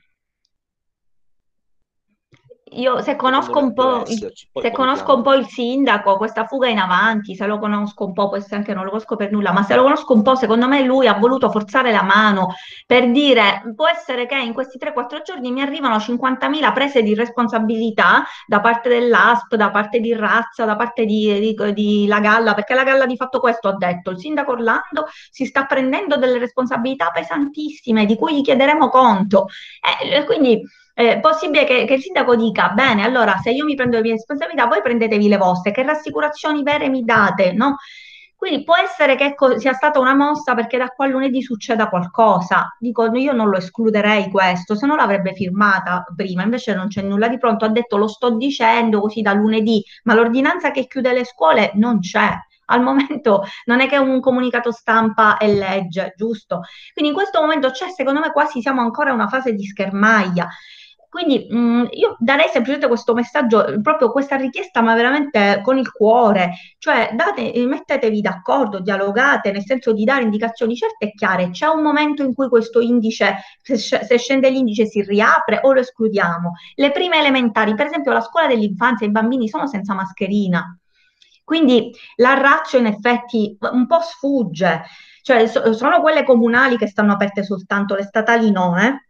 Io se conosco un po', il- Poi se conosco un valutiamo. po' il sindaco, questa fuga in avanti, se lo conosco un po', può essere anche non lo conosco per nulla, ma se lo conosco un po', secondo me lui ha voluto forzare la mano per dire, può essere che in questi tre quattro giorni mi arrivano cinquantamila prese di responsabilità da parte dell'A S P, da parte di Razza, da parte di, di, di La Galla, perché La Galla di fatto questo ha detto, il sindaco Orlando si sta prendendo delle responsabilità pesantissime di cui gli chiederemo conto. Eh, quindi è possibile che, che il sindaco dica, bene, allora se io mi prendo le mie responsabilità, voi prendetevi le vostre, che rassicurazioni vere mi date, no? Quindi può essere che ecco, sia stata una mossa perché da qua a lunedì succeda qualcosa. Dico, io non lo escluderei questo, se no l'avrebbe firmata prima, invece non c'è nulla di pronto, ha detto lo sto dicendo così da lunedì, ma l'ordinanza che chiude le scuole non c'è. Al momento non è che un comunicato stampa e legge, giusto? Quindi in questo momento c'è, secondo me, quasi siamo ancora in una fase di schermaglia. Quindi mh, io darei semplicemente questo messaggio, proprio questa richiesta, ma veramente con il cuore, cioè date, mettetevi d'accordo, dialogate, nel senso di dare indicazioni certe e chiare. C'è un momento in cui questo indice, se, se scende l'indice, si riapre o lo escludiamo. Le prime elementari, per esempio la scuola dell'infanzia, i bambini sono senza mascherina. Quindi l'arraccio in effetti un po' sfugge, cioè so, sono quelle comunali che stanno aperte soltanto, le statali no, eh?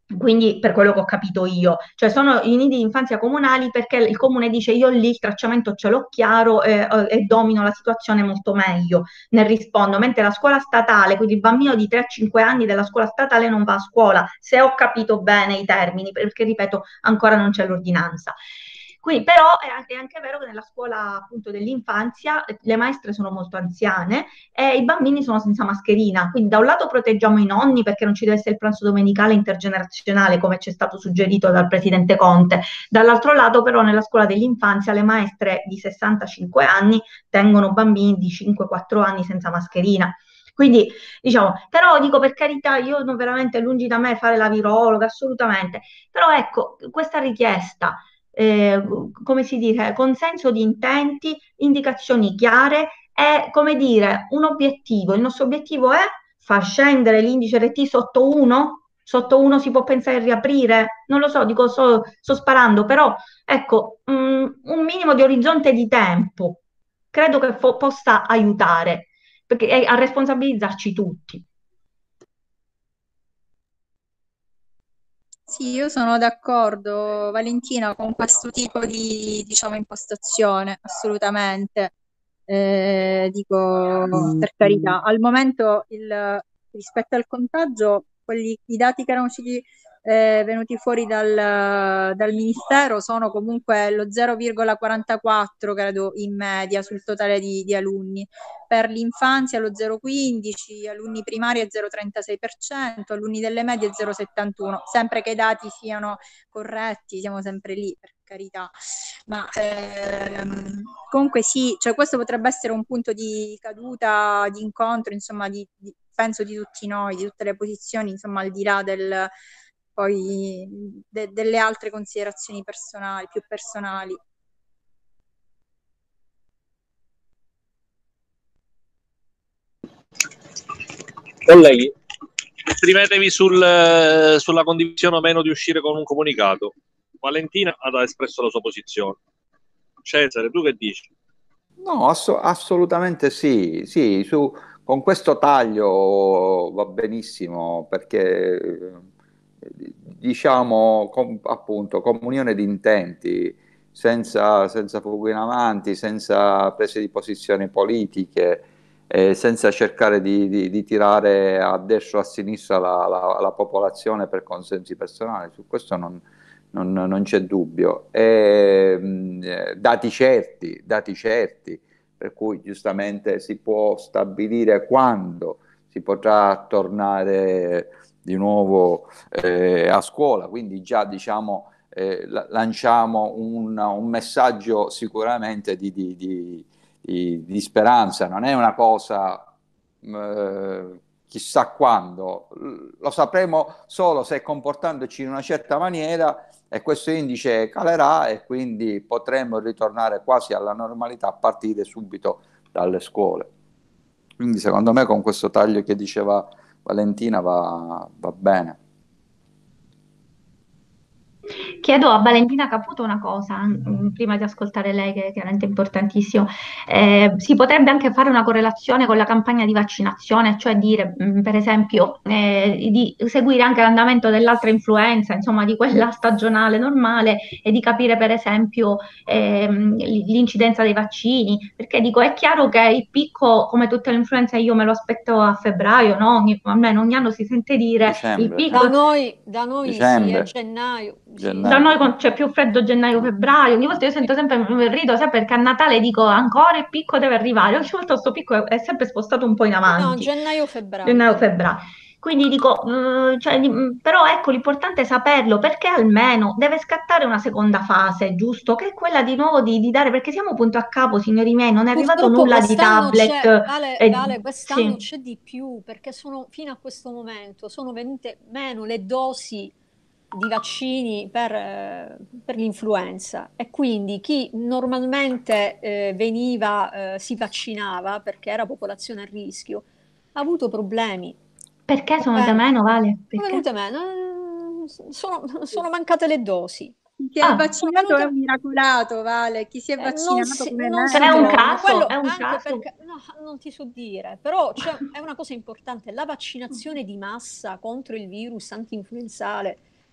Quindi per quello che ho capito io, cioè sono i nidi di infanzia comunali perché il comune dice io lì il tracciamento ce l'ho chiaro e, e domino la situazione molto meglio, ne rispondo, mentre la scuola statale, quindi il bambino di tre cinque anni della scuola statale non va a scuola, se ho capito bene i termini, perché ripeto ancora non c'è l'ordinanza. Quindi, però è anche, è anche vero che nella scuola appunto dell'infanzia le maestre sono molto anziane e i bambini sono senza mascherina, quindi da un lato proteggiamo i nonni perché non ci deve essere il pranzo domenicale intergenerazionale come ci è stato suggerito dal presidente Conte, dall'altro lato però nella scuola dell'infanzia le maestre di sessantacinque anni tengono bambini di cinque quattro anni senza mascherina. Quindi, diciamo, però dico per carità, io non veramente lungi da me fare la virologa, assolutamente, però ecco, questa richiesta, eh, come si dice, consenso di intenti, indicazioni chiare e, come dire, un obiettivo. Il nostro obiettivo è far scendere l'indice R T sotto uno? Sotto uno si può pensare di riaprire? Non lo so, dico, sto, sto sparando, però ecco, mh, un minimo di orizzonte di tempo credo che fo- possa aiutare, perché è a responsabilizzarci tutti. Sì, io sono d'accordo, Valentina, con questo tipo di, diciamo, impostazione, assolutamente. Eh, dico, per carità, al momento il, rispetto al contagio, quelli, i dati che erano usciti, eh, venuti fuori dal, dal Ministero sono comunque lo zero virgola quarantaquattro, credo, in media sul totale di, di alunni. Per l'infanzia lo zero virgola quindici, alunni primari è zero virgola trentasei per cento, alunni delle medie zero virgola settantuno, sempre che i dati siano corretti, siamo sempre lì, per carità. Ma ehm, comunque sì, cioè questo potrebbe essere un punto di caduta, di incontro, insomma, di, di, penso di tutti noi, di tutte le posizioni, insomma, al di là del, poi de, delle altre considerazioni personali, più personali. Colleghi, esprimetevi sul, sulla condivisione o meno di uscire con un comunicato. Valentina ha espresso la sua posizione. Cesare, tu che dici? No, ass- assolutamente sì, sì, su, con questo taglio va benissimo perché eh, diciamo com- appunto comunione di intenti senza, senza fughe in avanti, senza prese di posizioni politiche, eh, senza cercare di, di- di tirare a destra o a sinistra la, la- la popolazione per consensi personali, su questo non, non- non c'è dubbio. E, mh, eh, dati certi, dati certi, per cui giustamente si può stabilire quando si potrà tornare di nuovo eh, a scuola, quindi già diciamo eh, lanciamo un, un messaggio sicuramente di, di, di, di, di speranza, non è una cosa eh, chissà quando, lo sapremo solo se comportandoci in una certa maniera e questo indice calerà e quindi potremo ritornare quasi alla normalità a partire subito dalle scuole. Quindi secondo me con questo taglio che diceva Valentina va, va bene. Chiedo a Valentina Caputo una cosa, mh, prima di ascoltare lei, che è chiaramente importantissimo. Eh, si potrebbe anche fare una correlazione con la campagna di vaccinazione, cioè dire, mh, per esempio, eh, di seguire anche l'andamento dell'altra influenza, insomma, di quella stagionale normale e di capire, per esempio, ehm, l'incidenza dei vaccini, perché dico, è chiaro che il picco, come tutte le influenze, io me lo aspetto a febbraio, no? Ogni, almeno ogni anno si sente dire Dicembre, il picco... Da noi, da noi sì, è Dicembre. gennaio. Sì. Gennaio. Da noi con- c'è più freddo gennaio-febbraio, ogni volta io sento sempre, mi rido sempre perché a Natale dico ancora il picco deve arrivare, ogni volta questo picco è, è sempre spostato un po' in No, avanti, gennaio-febbraio. gennaio-febbraio. Quindi dico, mm, cioè, di- però ecco l'importante è saperlo perché almeno deve scattare una seconda fase, giusto? Che è quella di nuovo di, di dare, perché siamo punto a capo, signori miei, non è arrivato Purtroppo nulla di quest'anno c'è, tablet. Vale, e- Vale, quest'anno sì. c'è di più perché sono, fino a questo momento sono venute meno le dosi di vaccini per, eh, per l'influenza e quindi chi normalmente eh, veniva, eh, si vaccinava perché era popolazione a rischio, ha avuto problemi. Perché sono Ok? da meno, Vale? Sono Perché? venute meno, eh, sono, sono mancate le dosi. Chi si è Ah, vaccinato venute- è un miracolato, Vale. Chi si è Eh, non vaccinato si, come non me. si è un trova, ma caso, quello è un anche caso. perché, no, non ti so dire, però c'è, è una cosa importante, la vaccinazione di massa contro il virus antinfluenzale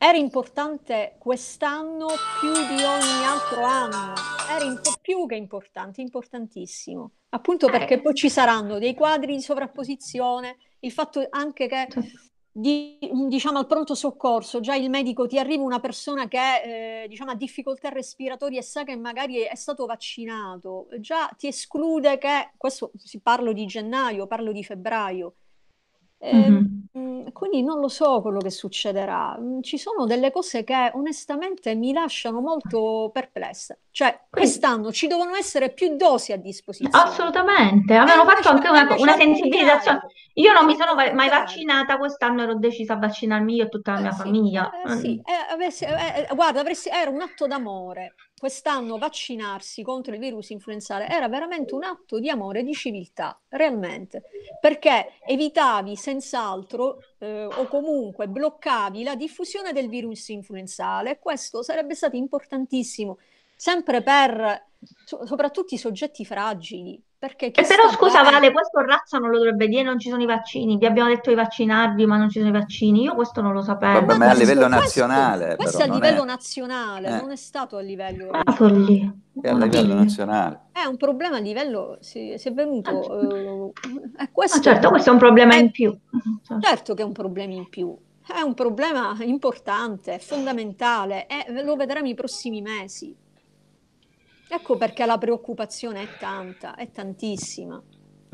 era importante quest'anno più di ogni altro anno, era imp- più che importante, importantissimo, appunto perché Eh, poi ci saranno dei quadri di sovrapposizione, il fatto anche che di- diciamo al pronto soccorso già il medico ti arriva una persona che eh, diciamo, ha difficoltà respiratorie e sa che magari è, è stato vaccinato, già ti esclude che, questo si parlo di gennaio, parlo di febbraio. Ehm, mhm. mm, quindi non lo so quello che succederà. Mm, Ci sono delle cose che onestamente mi lasciano molto perplessa. Cioè, Quindi, quest'anno ci devono essere più dosi a disposizione. assolutamente, E avevano fatto invece, anche e una, invece una al sensibilizzazione. contrario. Io non E mi invece sono al va- mai contrario. vaccinata, quest'anno ero decisa a vaccinarmi io e tutta la Eh mia sì, famiglia. eh Mm. sì, eh, avessi- eh, eh, guarda, avresti- era un atto d'amore. Quest'anno vaccinarsi contro il virus influenzale era veramente un atto di amore e di civiltà, realmente, perché evitavi senz'altro eh, o comunque bloccavi la diffusione del virus influenzale e questo sarebbe stato importantissimo, sempre per so- soprattutto i soggetti fragili, perché chi E però sta scusa veramente... Vale, questo Razza non lo dovrebbe dire, non ci sono i vaccini. Vi abbiamo detto di vaccinarvi, ma non ci sono i vaccini. Io questo non lo Vabbè, sapevo, ma è a livello Questo, questo, nazionale, questo però è a non livello è... nazionale, eh, non è stato a livello una regionale. follia, è a una livello follia. nazionale. È un problema a livello, si, si è venuto, eh, è Ma questo, certo, questo è un problema è in più. Certo. certo che è un problema in più, è un problema importante, fondamentale e lo vedremo i prossimi mesi. Ecco perché la preoccupazione è tanta, è tantissima.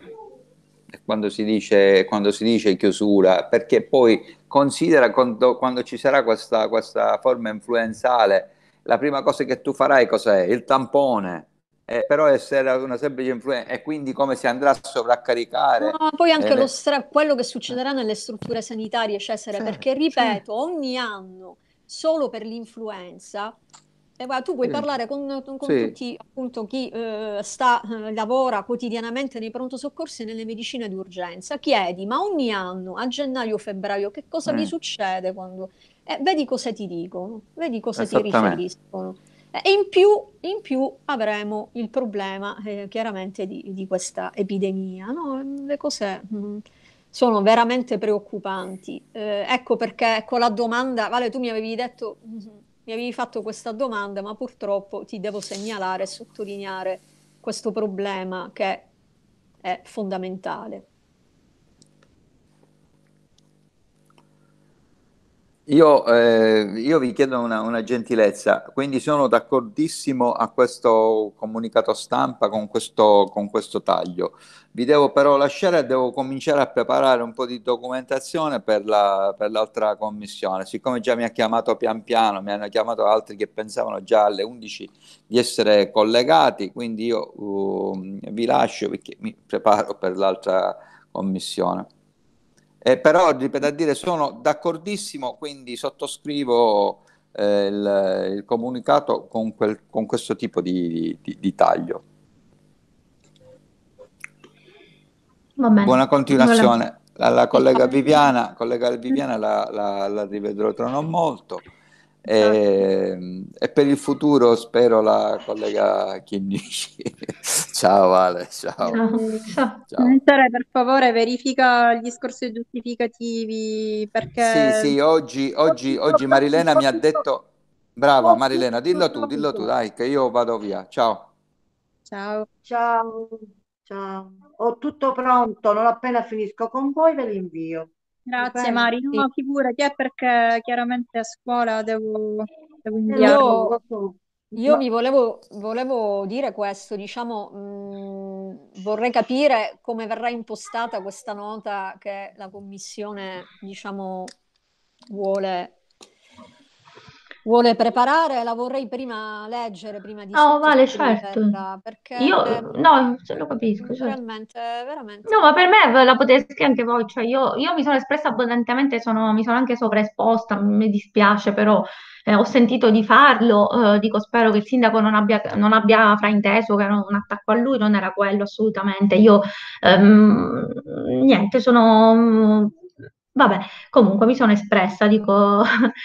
E Quando si dice, quando si dice chiusura, perché poi considera quando, quando ci sarà questa, questa forma influenzale, la prima cosa che tu farai cos'è? Il tampone. Eh, però essere una semplice influenza e quindi come si andrà a No, sovraccaricare ma poi eh, anche lo le- stra- quello che succederà nelle strutture sanitarie, Cesare, perché certo, certo, ripeto, ogni anno solo per l'influenza, e guarda, tu puoi sì, parlare con, con sì, tutti, appunto, chi eh, sta, eh, lavora quotidianamente nei pronto soccorsi e nelle medicine d'urgenza, chiedi, ma ogni anno, a gennaio o febbraio, che cosa vi eh, succede quando... eh, vedi cosa ti dicono, vedi cosa ti esattamente. riferiscono. E in più, in più avremo il problema eh, chiaramente di, di questa epidemia, no? Le cose mh, sono veramente preoccupanti. Eh, ecco perché ecco la domanda, Vale, tu mi avevi detto, mh, mi avevi fatto questa domanda, ma purtroppo ti devo segnalare e sottolineare questo problema che è fondamentale. Io, eh, io vi chiedo una, una gentilezza, quindi sono d'accordissimo a questo comunicato stampa con questo, con questo taglio. Vi devo però lasciare, devo cominciare a preparare un po' di documentazione per la, per l'altra commissione. Siccome già mi ha chiamato pian piano, mi hanno chiamato altri che pensavano già alle undici di essere collegati, quindi io uh, vi lascio perché mi preparo per l'altra commissione. Eh, però, ripeto a dire, sono d'accordissimo, quindi sottoscrivo eh, il, il comunicato con, quel- con questo tipo di, di- di taglio. Va bene. Buona Voilà. continuazione. La, la Sì. collega Viviana, collega Viviana la, la- la rivedrò tra non molto. Esatto. E, e per il futuro spero la collega Chinnici. Ciao Vale, ciao. Ciao. Eh, Ciao. Ciao. Sara, per favore, verifica gli discorsi giustificativi Sì, perché sì, oggi, oggi, molto oggi importante, Marilena mi ha soprattutto, detto, brava Marilena, dillo tu, dillo tu, soprattutto. dai, che io vado via. Ciao. Ciao. Ciao, ciao. Ho tutto pronto, non appena finisco con voi ve li invio. Va Grazie bene? Mari, Sì. no, figurati, è perché chiaramente a scuola devo, devo Eh, lo so, inviarlo. lo Io, so. io Ma vi volevo, volevo dire questo, diciamo, mh, vorrei capire come verrà impostata questa nota che la Commissione, diciamo, vuole, vuole preparare. La vorrei prima leggere, prima di No, Vale, certo. sottoscriverla, perché Io, no, se lo capisco, certo. realmente, No, veramente... ma per me la potete scrivere anche voi, cioè io, io mi sono espressa abbondantemente, sono- mi sono anche sovraesposta, mi dispiace, però eh, ho sentito di farlo, eh, dico spero che il sindaco non abbia, non abbia frainteso che era un attacco a lui, non era quello assolutamente, io ehm, niente, sono... Vabbè, comunque mi sono espressa, dico...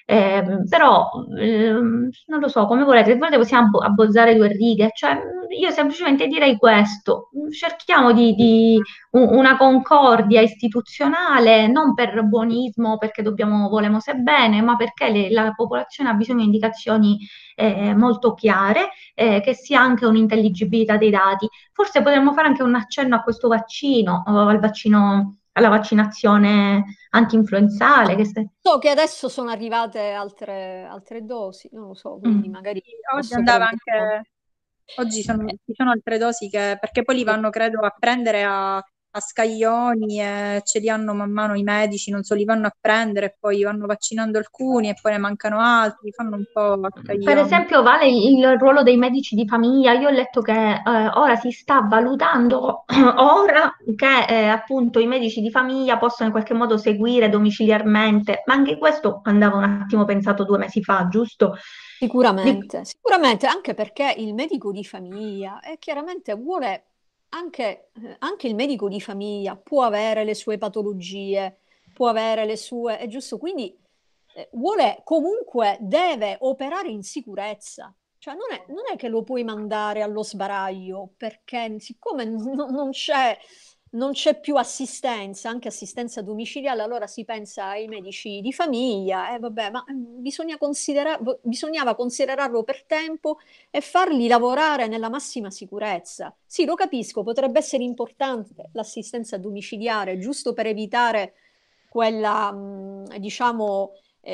Ehm, però ehm, non lo so, come volete, se volete possiamo abbo- abbozzare due righe, cioè io semplicemente direi questo, cerchiamo di, di un- una concordia istituzionale, non per buonismo, perché dobbiamo, volemo se bene, ma perché le- la popolazione ha bisogno di indicazioni eh, molto chiare, eh, che sia anche un'intelligibilità dei dati. Forse potremmo fare anche un accenno a questo vaccino, o al vaccino, alla vaccinazione anti-influenzale. Che se- So che adesso sono arrivate altre, altre dosi, non lo so, quindi Mm. magari Sì, oggi posso andava prenderlo. anche, oggi sono, ci sono altre dosi che, perché poi li vanno, credo, a prendere a, a scaglioni e ce li hanno man mano i medici, non so, li vanno a prendere e poi vanno vaccinando alcuni e poi ne mancano altri, fanno un po' a Per scaglioni. esempio, vale il, il ruolo dei medici di famiglia. Io ho letto che eh, ora si sta valutando, ora che eh, appunto i medici di famiglia possono in qualche modo seguire domiciliarmente, ma anche questo andava un attimo pensato due mesi fa, giusto? Di- Sicuramente, sicuramente, anche perché il medico di famiglia eh, chiaramente vuole, anche, eh, anche il medico di famiglia può avere le sue patologie, può avere le sue, è giusto, quindi eh, vuole comunque, deve operare in sicurezza. Cioè non è, non è che lo puoi mandare allo sbaraglio, perché siccome n- non c'è non c'è più assistenza, anche assistenza domiciliare, allora si pensa ai medici di famiglia, e vabbè, ma mm, bisogna considera- bisognava considerarlo per tempo e farli lavorare nella massima sicurezza. Sì, lo capisco, potrebbe essere importante l'assistenza domiciliare, giusto per evitare quella, mh, diciamo,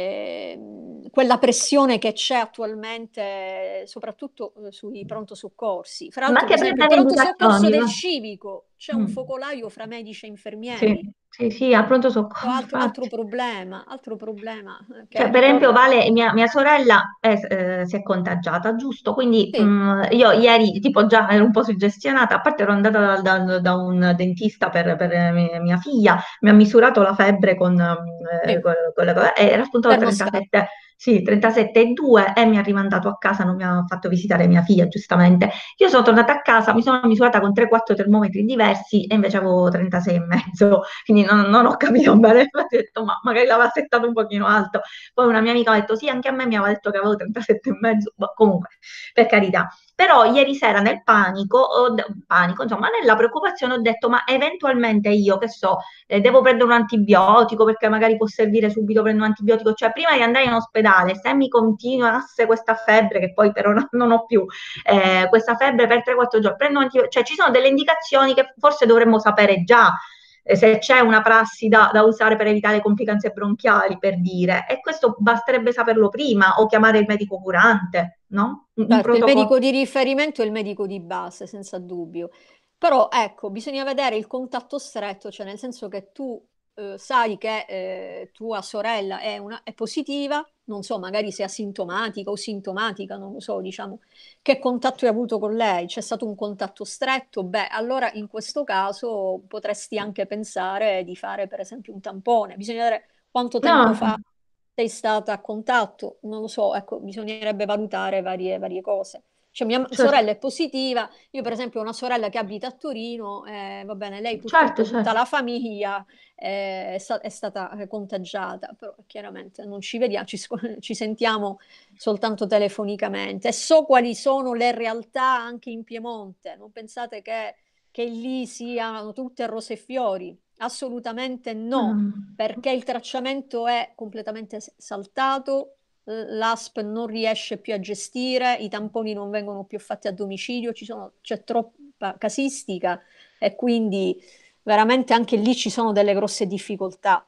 ehm, quella pressione che c'è attualmente, soprattutto eh, sui pronto soccorsi. Fra ma l'altro, per anche esempio, il prendere pronto soccorso indicazioni. del No? civico, c'è un Mm. focolaio fra medici e infermieri. Sì, sì, sì, a pronto soccorso, Altro, altro infatti. problema, altro problema eh, Cioè, che per esempio, poi... Vale, mia, mia sorella è- eh, si è contagiata, giusto? Quindi Sì, mh, io ieri, tipo, già ero un po' suggestionata, a parte ero andata da, da- da un dentista per, per mia, mia figlia, mi ha misurato la febbre con, mh, eh, sì, con- con le cose, e era spuntato termostato. trentasette, sì, trentasette e due e mi ha rimandato a casa, non mi ha fatto visitare mia figlia, giustamente. Io sono tornata a casa, mi sono misurata con tre quattro termometri diversi e invece avevo trentasei e mezzo, quindi non, non ho capito bene, ho detto, ma magari l'aveva settato un pochino alto. Poi una mia amica ha detto sì, anche a me mi aveva detto che avevo trentasette e mezzo, boh, comunque, per carità. Però ieri sera nel panico, ho d- panico, insomma, nella preoccupazione ho detto, ma eventualmente io, che so, eh, devo prendere un antibiotico perché magari può servire subito, prendo un antibiotico, cioè prima di andare in ospedale, se mi continuasse questa febbre, che poi però non, non ho più, eh, questa febbre per tre quattro giorni, prendo un antibiotico, cioè ci sono delle indicazioni che forse dovremmo sapere già, eh, se c'è una prassi da, da usare per evitare complicanze bronchiali, per dire, e questo basterebbe saperlo prima o chiamare il medico curante, no? Un, un Certo, il protocollo. medico di riferimento è il medico di base, senza dubbio. Però ecco, bisogna vedere il contatto stretto, cioè nel senso che tu eh, sai che eh, tua sorella è, una- è positiva, non so, magari sei asintomatica o sintomatica, non lo so, diciamo, che contatto hai avuto con lei? C'è stato un contatto stretto? Beh, allora in questo caso potresti anche pensare di fare per esempio un tampone. Bisogna vedere quanto tempo No, fa sei stata a contatto, non lo so, ecco, bisognerebbe valutare varie, varie cose. Cioè, mia certo, sorella è positiva, io per esempio ho una sorella che abita a Torino, eh, va bene, lei certo, purtroppo tutta certo. la famiglia eh, è, sta- è stata eh, contagiata, però chiaramente non ci vediamo, ci, sc- ci sentiamo soltanto telefonicamente e so quali sono le realtà anche in Piemonte, non pensate che, che lì siano tutte rose e fiori, assolutamente no, Mm. perché il tracciamento è completamente s- saltato, l'A S P non riesce più a gestire, i tamponi non vengono più fatti a domicilio, ci sono- c'è troppa casistica e quindi veramente anche lì ci sono delle grosse difficoltà.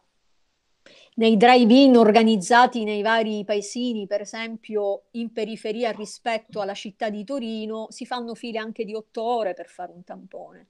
Nei drive-in organizzati nei vari paesini, per esempio in periferia rispetto alla città di Torino, si fanno file anche di otto ore per fare un tampone.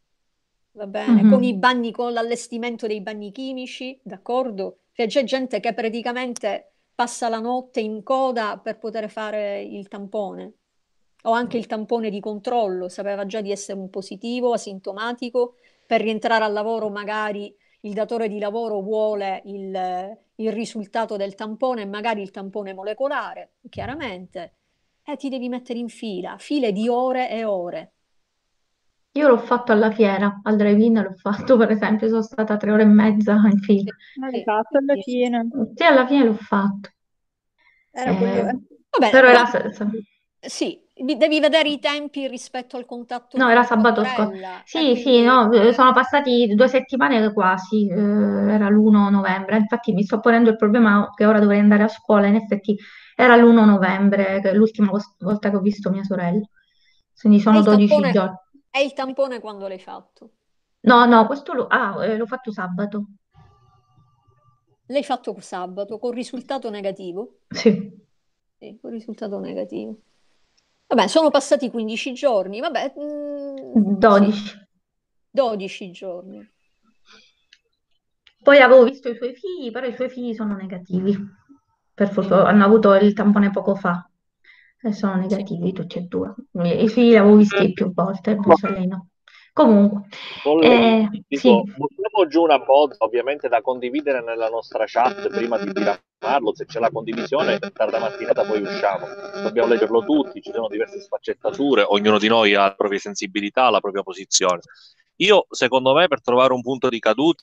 Va bene, con i Mhm. bagni, con l'allestimento dei bagni chimici, d'accordo? Cioè, c'è gente che praticamente passa la notte in coda per poter fare il tampone, o anche il tampone di controllo, sapeva già di essere un positivo, asintomatico, per rientrare al lavoro magari il datore di lavoro vuole il, il risultato del tampone, magari il tampone molecolare, chiaramente, e ti devi mettere in fila, file di ore e ore. Io l'ho fatto alla fiera, al drive-in l'ho fatto, per esempio, sono stata tre ore e mezza in fila. Sì, Eh, sì, Esatto, alla quindi fine. Sì, alla fine l'ho fatto. Era quello... Eh, Vabbè, però era... qua- sì, vi- devi vedere i tempi rispetto al contatto No, con, era con sabato scorso. Brella. E Sì, sì, quindi no, eh, eh, sono passati due settimane quasi, eh, era l'primo novembre. Infatti mi sto ponendo il problema che ora dovrei andare a scuola. In effetti era l'primo novembre, che è l'ultima vos- volta che ho visto mia sorella. Quindi è sono il dodici tampone, giorni. è il tampone quando l'hai fatto? No, no, questo lo, ah, eh, l'ho fatto sabato. L'hai fatto sabato con risultato negativo? Sì, Sì, con risultato negativo. Vabbè, sono passati quindici giorni, vabbè, mm, sì, dodici. dodici giorni. Poi avevo visto i suoi figli, però i suoi figli sono negativi. Per fortuna, Mm, hanno avuto il tampone poco fa e sono sì. negativi tutti e due. I figli li avevo visti più volte, invece lei no. Comunque, Colleghi, eh, sì, dico, buttiamo giù una bozza, ovviamente da condividere nella nostra chat prima di diramarlo, se c'è la condivisione, tarda mattinata poi usciamo. Dobbiamo leggerlo tutti, ci sono diverse sfaccettature, ognuno di noi ha le proprie sensibilità, la propria posizione. Io, secondo me, per trovare un punto di caduta,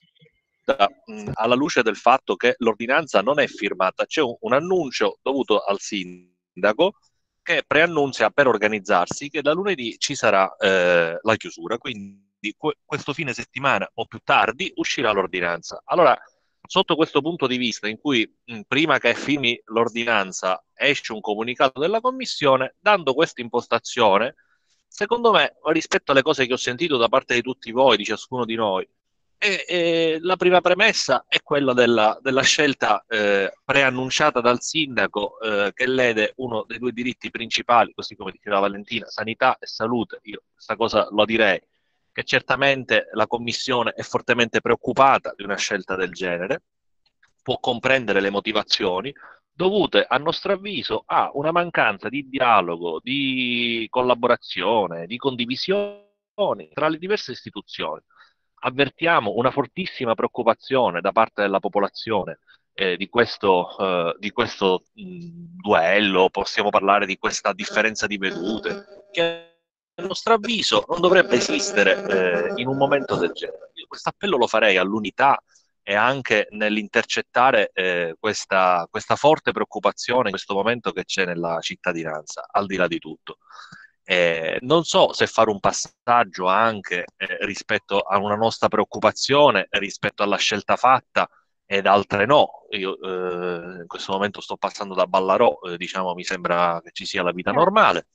mh, alla luce del fatto che l'ordinanza non è firmata, c'è un, un annuncio dovuto al sindaco che preannunzia per organizzarsi che da lunedì ci sarà eh, la chiusura, quindi que- questo fine settimana o più tardi uscirà l'ordinanza. Allora, sotto questo punto di vista, in cui mh, prima che firmi l'ordinanza esce un comunicato della Commissione, dando questa impostazione, secondo me, rispetto alle cose che ho sentito da parte di tutti voi, di ciascuno di noi, e, e la prima premessa è quella della, della scelta eh, preannunciata dal sindaco eh, che lede uno dei due diritti principali, così come diceva Valentina, sanità e salute. Io questa cosa lo direi, che certamente la Commissione è fortemente preoccupata di una scelta del genere, può comprendere le motivazioni dovute, a nostro avviso, a una mancanza di dialogo, di collaborazione, di condivisione tra le diverse istituzioni. Avvertiamo una fortissima preoccupazione da parte della popolazione eh, di questo, eh, di questo mh, duello, possiamo parlare di questa differenza di vedute, che a nostro avviso non dovrebbe esistere eh, in un momento del genere. Io questo appello lo farei all'unità e anche nell'intercettare eh, questa, questa forte preoccupazione in questo momento che c'è nella cittadinanza, al di là di tutto. Eh, non so se fare un passaggio anche eh, rispetto a una nostra preoccupazione, rispetto alla scelta fatta ed altre no. Io eh, in questo momento sto passando da Ballarò, eh, diciamo, mi sembra che ci sia la vita normale.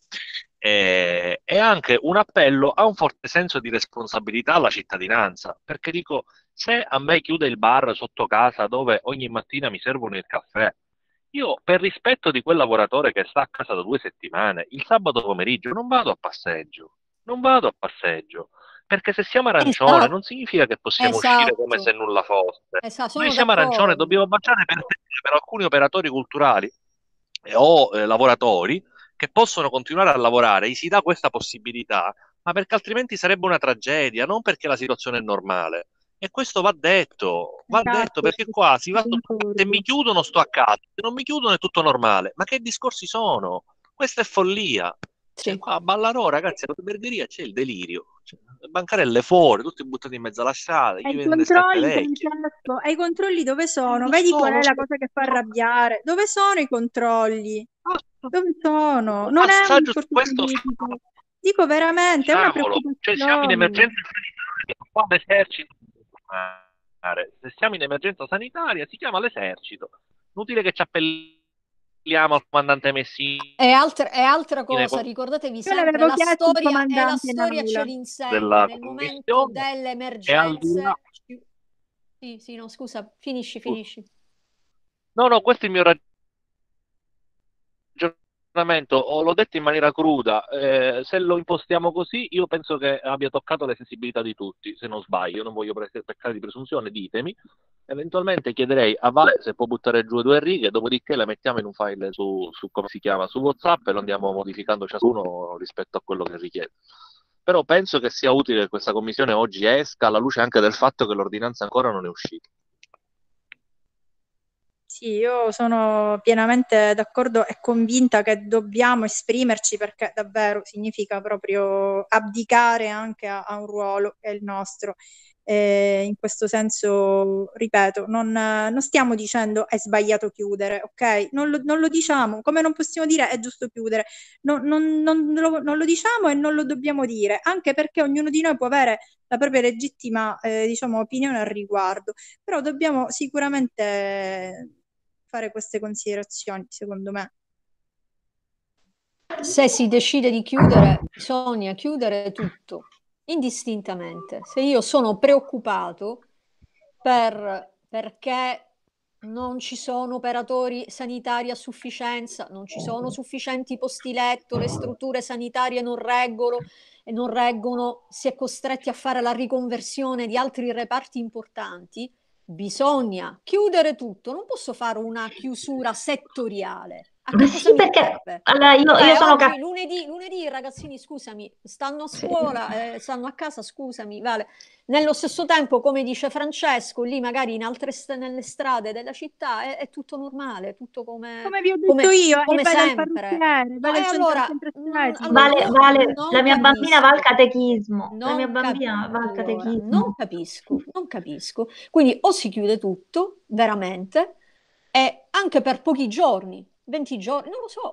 Eh, e anche un appello a un forte senso di responsabilità alla cittadinanza, perché dico, se a me chiude il bar sotto casa dove ogni mattina mi servono il caffè, io, per rispetto di quel lavoratore che sta a casa da due settimane, il sabato pomeriggio non vado a passeggio, non vado a passeggio, perché se siamo arancione Esatto, non significa che possiamo uscire come se esatto, nulla fosse. esatto, Noi sono siamo arancione, d'accordo. dobbiamo baciare per, per alcuni operatori culturali eh, o eh, lavoratori che possono continuare a lavorare, gli si dà questa possibilità, ma perché altrimenti sarebbe una tragedia, non perché la situazione è normale. E questo va detto, va detto Esatto, perché qua si va, se mi concordo. chiudono sto a casa, se non mi chiudono è tutto normale. Ma che discorsi sono? Questa è follia. Cioè, Sì. qua a Ballarò, ragazzi, alla albergheria c'è il delirio. Cioè, le bancarelle fuori, tutti buttati in mezzo alla strada, E chi i vende le scarpe controlli, vecchie. Francesco, e i controlli dove sono? Lo Vedi so, qual lo è la so. cosa che fa arrabbiare? Dove sono i controlli? Basta. Dove sono? Un Non è un passaggio su discorso questo, politico. Dico veramente, è una diciamolo, cioè siamo in preoccupazione. emergenza sanitaria, qua l'esercito, se siamo in emergenza sanitaria si chiama l'esercito, inutile che ci appelliamo al comandante Messina È altra, è altra cosa, ricordatevi Io sempre, l'avevo la chiesto il storia, e la comandante in storia ce aula. l'insegna, della nel momento commissione delle e al di là... emergenze... ci- Sì, sì, no, scusa, finisci, finisci. No, no, questo è il mio ragionamento, o l'ho detto in maniera cruda, eh, se lo impostiamo così io penso che abbia toccato le sensibilità di tutti, se non sbaglio, io non voglio pre- peccare di presunzione, ditemi, eventualmente chiederei a Vale se può buttare giù due righe, dopodiché le mettiamo in un file su, su come si chiama, su WhatsApp e lo andiamo modificando ciascuno rispetto a quello che richiede. Però penso che sia utile che questa commissione oggi esca alla luce anche del fatto che l'ordinanza ancora non è uscita. Sì, io sono pienamente d'accordo e convinta che dobbiamo esprimerci perché davvero significa proprio abdicare anche a, a un ruolo che è il nostro. Eh, in questo senso, ripeto, non, non stiamo dicendo è sbagliato chiudere, ok? Non lo, non lo diciamo, come non possiamo dire è giusto chiudere, non, non- non lo, non lo diciamo e non lo dobbiamo dire, anche perché ognuno di noi può avere la propria legittima, eh, diciamo, opinione al riguardo, però dobbiamo sicuramente fare queste considerazioni, secondo me. Se si decide di chiudere, bisogna chiudere tutto, indistintamente. Se io sono preoccupato per, perché non ci sono operatori sanitari a sufficienza, non ci sono sufficienti posti letto, le strutture sanitarie non reggono e non reggono, si è costretti a fare la riconversione di altri reparti importanti, bisogna chiudere tutto. Non posso fare una chiusura settoriale. A che cosa Sì, mi perché serve? allora io, Cioè, io sono oggi, cap- lunedì, lunedì i ragazzini, scusami, stanno a sì. scuola, eh, stanno a casa, scusami, vale. Nello stesso tempo, come dice Francesco, lì magari in altre st- nelle strade della città è, è tutto normale, tutto come, Come vi ho detto come, io, e come vai dal sempre. parrucchiere, No, vai e dal centro, allora, centro mm, estetico. allora Vale, io vale, non la mia bambina va al capisco, catechismo, la mia non cap- bambina va al allora, catechismo. non capisco, non capisco. Quindi o si chiude tutto, veramente, e anche per pochi giorni, venti giorni, non lo so,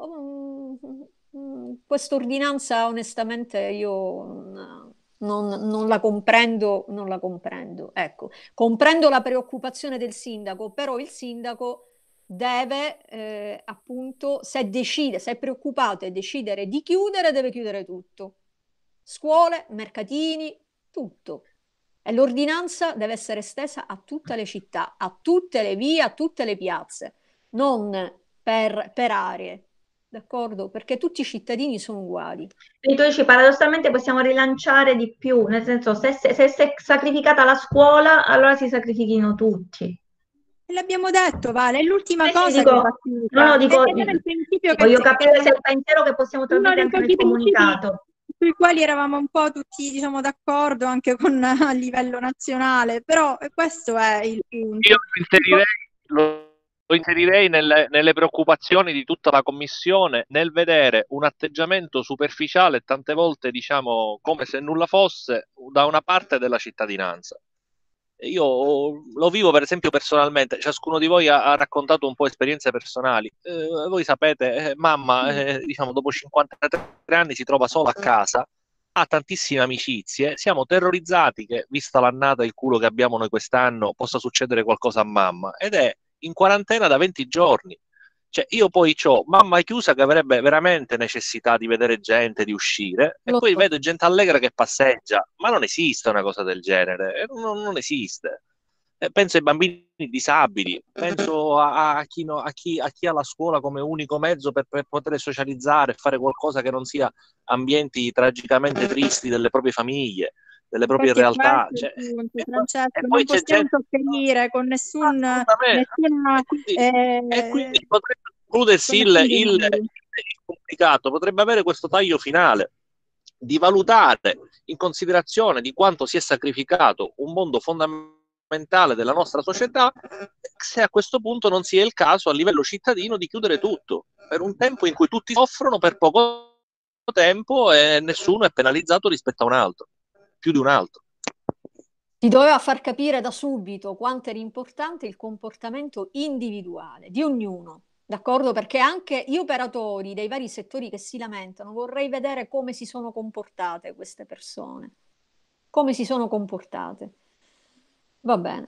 o, mm, mm, questa ordinanza onestamente io non, non- non la comprendo, non la comprendo. Ecco, comprendo la preoccupazione del sindaco, però il sindaco deve eh, appunto, se decide, se è preoccupato e decidere di chiudere, deve chiudere tutto. Scuole, mercatini, tutto. E l'ordinanza deve essere estesa a tutte le città, a tutte le vie, a tutte le piazze, non per, per aree, d'accordo? Perché tutti i cittadini sono uguali. E tu dici, paradossalmente possiamo rilanciare di più, nel senso, se, se, se si è sacrificata la scuola, allora si sacrifichino tutti. E l'abbiamo detto, Vale, è l'ultima Eh sì, cosa dico, che va no, no, chiusa. dico, Ed era il principio dico, che, voglio che capire se è il pensiero che possiamo uno trasmettere dei anche nel pochi principi comunicato. sui quali eravamo un po' tutti, diciamo, d'accordo anche con, a livello nazionale, però questo è il punto. Io lo inserirei, lo, lo inserirei nelle, nelle preoccupazioni di tutta la commissione nel vedere un atteggiamento superficiale, tante volte diciamo come se nulla fosse, da una parte della cittadinanza. Io lo vivo per esempio personalmente, ciascuno di voi ha, ha raccontato un po' esperienze personali. Eh, voi sapete, eh, mamma, eh, diciamo, dopo cinquantatré anni si trova sola a casa, ha tantissime amicizie, siamo terrorizzati che, vista l'annata e il culo che abbiamo noi quest'anno, possa succedere qualcosa a mamma, ed è in quarantena da venti giorni. Cioè, io poi ho mamma chiusa che avrebbe veramente necessità di vedere gente, di uscire, e Lo poi so. vedo gente allegra che passeggia. Ma non esiste una cosa del genere, non, non esiste. Eh, penso ai bambini disabili, penso a, a, chi no, a, chi, a chi ha la scuola come unico mezzo per, per poter socializzare e fare qualcosa che non sia ambienti tragicamente tristi delle proprie famiglie, delle proprie Infatti è realtà. questo il Cioè, punto, e, poi, Francesco, e non poi c'è possiamo gente. sopperire con nessun, Assolutamente. nessuna, E quindi, eh, e quindi potrebbe concludersi con il, nessun il, delirio. il comunicato, potrebbe avere questo taglio finale di valutare in considerazione di quanto si è sacrificato un mondo fondamentale della nostra società, se a questo punto non sia il caso a livello cittadino di chiudere tutto per un tempo in cui tutti soffrono per poco tempo e nessuno è penalizzato rispetto a un altro, più di un altro. Ti doveva far capire da subito quanto era importante il comportamento individuale di ognuno, d'accordo? Perché anche gli operatori dei vari settori che si lamentano, vorrei vedere come si sono comportate queste persone, come si sono comportate. Va bene.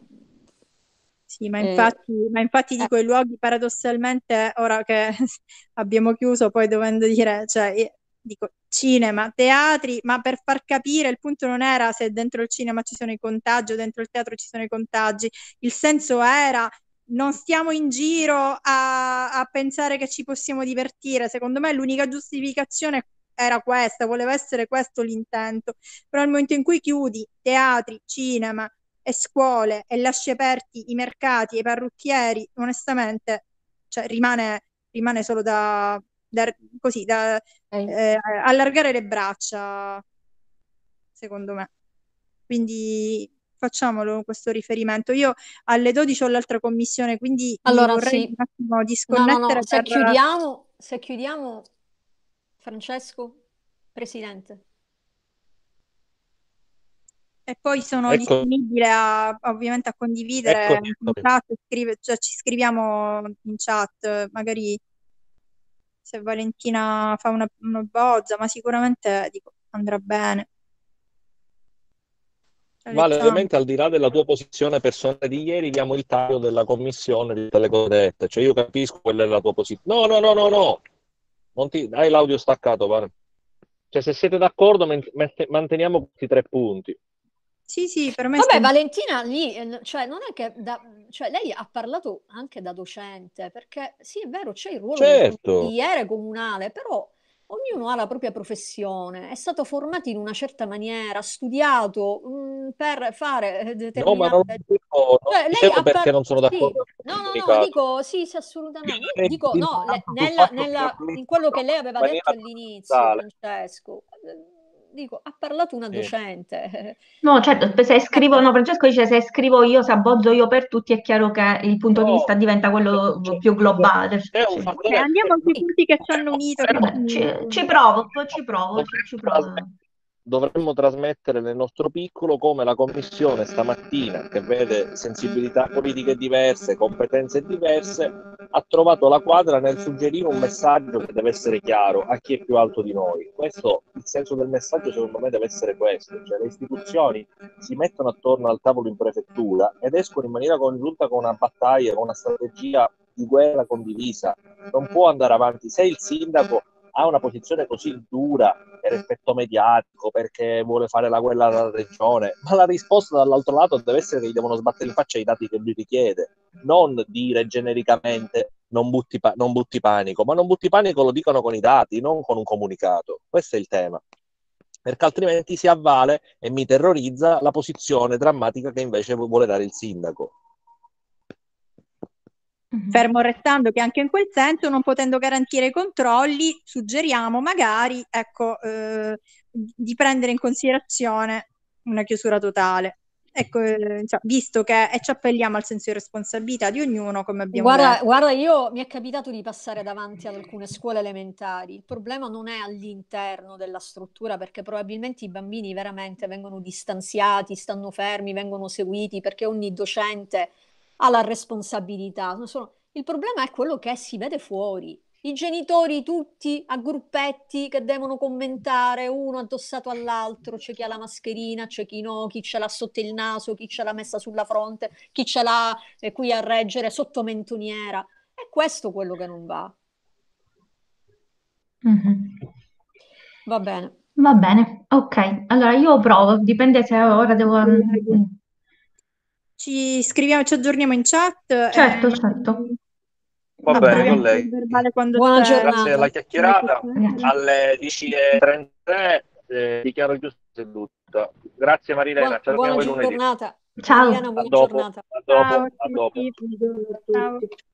Sì, ma Eh, infatti, ma infatti eh, dico i luoghi paradossalmente, ora che abbiamo chiuso, poi dovendo dire, cioè, io dico cinema, teatri, ma per far capire il punto non era se dentro il cinema ci sono i contagi o dentro il teatro ci sono i contagi, il senso era non stiamo in giro a, a pensare che ci possiamo divertire, secondo me l'unica giustificazione era questa, voleva essere questo l'intento, però nel momento in cui chiudi teatri, cinema e scuole e lasci aperti i mercati e i parrucchieri, onestamente, cioè, rimane, rimane solo da, da, così, da eh, allargare le braccia, secondo me. Quindi facciamolo questo riferimento. Io alle dodici ho l'altra commissione, quindi allora mi vorrei sì, un attimo no, no, disconnettere no, se per... chiudiamo, se chiudiamo, Francesco, Presidente. E poi sono Ecco, disponibile a, ovviamente a condividere eccomi, in eccomi. chat, scrive- cioè ci scriviamo in chat, magari se Valentina fa una, una bozza, ma sicuramente dico, andrà bene. La Vale, leggiamo. ovviamente al di là della tua posizione personale di ieri, diamo il taglio della commissione di tutte le cose dette. Cioè io capisco quella è la tua posizione. No, no, no, no, no. Non ti... Hai l'audio staccato, vale. Cioè se siete d'accordo, men- mette- manteniamo questi tre punti. Sì, sì, per me Vabbè, sì. Valentina lì, eh, cioè non è che da, cioè lei ha parlato anche da docente, perché sì, è vero, c'è il ruolo del Certo. consigliere comunale, però ognuno ha la propria professione, è stato formato in una certa maniera, ha studiato mh, per fare eh, No, ma determinate... non dicevo, non Cioè, lei dicevo ha perché par- non sono sì, d'accordo con no, il no, no, comunicato. dico sì, sì, assolutamente. Io Dico mi no, le- sul nella, fatto che nella- la in quello che lei in aveva maniera detto all'inizio, paradossale. Francesco, eh, dico, ha parlato una Sì. docente. No, certo, se scrivono, Francesco dice se scrivo io, se abbozzo io per tutti, è chiaro che il punto di No, vista diventa quello c'è, più globale. c'è un Sì. Ok, fattore andiamo sui che punti che ci hanno unito. Che Vabbè, ci... ci, ci provo, poi ci provo, ci, ci provo. dovremmo, dovremmo trasmettere nel nostro piccolo come la commissione stamattina, che vede sensibilità politiche diverse, competenze diverse, ha trovato la quadra nel suggerire un messaggio che deve essere chiaro a chi è più alto di noi. Questo, il senso del messaggio secondo me deve essere questo, cioè le istituzioni si mettono attorno al tavolo in prefettura ed escono in maniera congiunta con una battaglia, con una strategia di guerra condivisa. Non può andare avanti se il sindaco ha una posizione così dura per effetto mediatico, perché vuole fare la guerra alla regione, ma la risposta dall'altro lato deve essere che gli devono sbattere in faccia i dati che lui richiede, non dire genericamente non butti, pa- non butti panico, ma non butti panico lo dicono con i dati, non con un comunicato. Questo è il tema. Perché altrimenti si avvale e mi terrorizza la posizione drammatica che invece vuole dare il sindaco. Fermo restando che anche in quel senso, non potendo garantire i controlli, suggeriamo magari, ecco, eh, di prendere in considerazione una chiusura totale. Ecco, eh, insomma, visto che e ci appelliamo al senso di responsabilità di ognuno, come abbiamo Guarda, detto. guarda, io mi è capitato di passare davanti ad alcune scuole elementari. Il problema non è all'interno della struttura, perché probabilmente i bambini veramente vengono distanziati, stanno fermi, vengono seguiti, perché ogni docente ha la responsabilità. Non sono- Il problema è quello che si vede fuori. I genitori tutti a gruppetti che devono commentare, uno addossato all'altro, c'è chi ha la mascherina, c'è chi no, chi ce l'ha sotto il naso, chi ce l'ha messa sulla fronte, chi ce l'ha eh, qui a reggere sotto mentoniera. È questo quello che non va. Mhm. Va bene. Va bene, ok. Allora io provo, dipende se ora devo... Ci scriviamo, ci aggiorniamo in chat. Certo, eh, certo. Va Va bene bene. con approviamo lei. il verbale quando Buona c'è. giornata. Grazie della chiacchierata. Grazie. Alle undici e trentatré eh, dichiaro giusto seduta. Grazie Marilena, Buona, ci aggiorniamo buona il lunedì. giornata. Ciao. Marilena, A buona dopo, giornata. a dopo, Ciao a a dopo. tutti. Buongiorno a Ciao. tutti.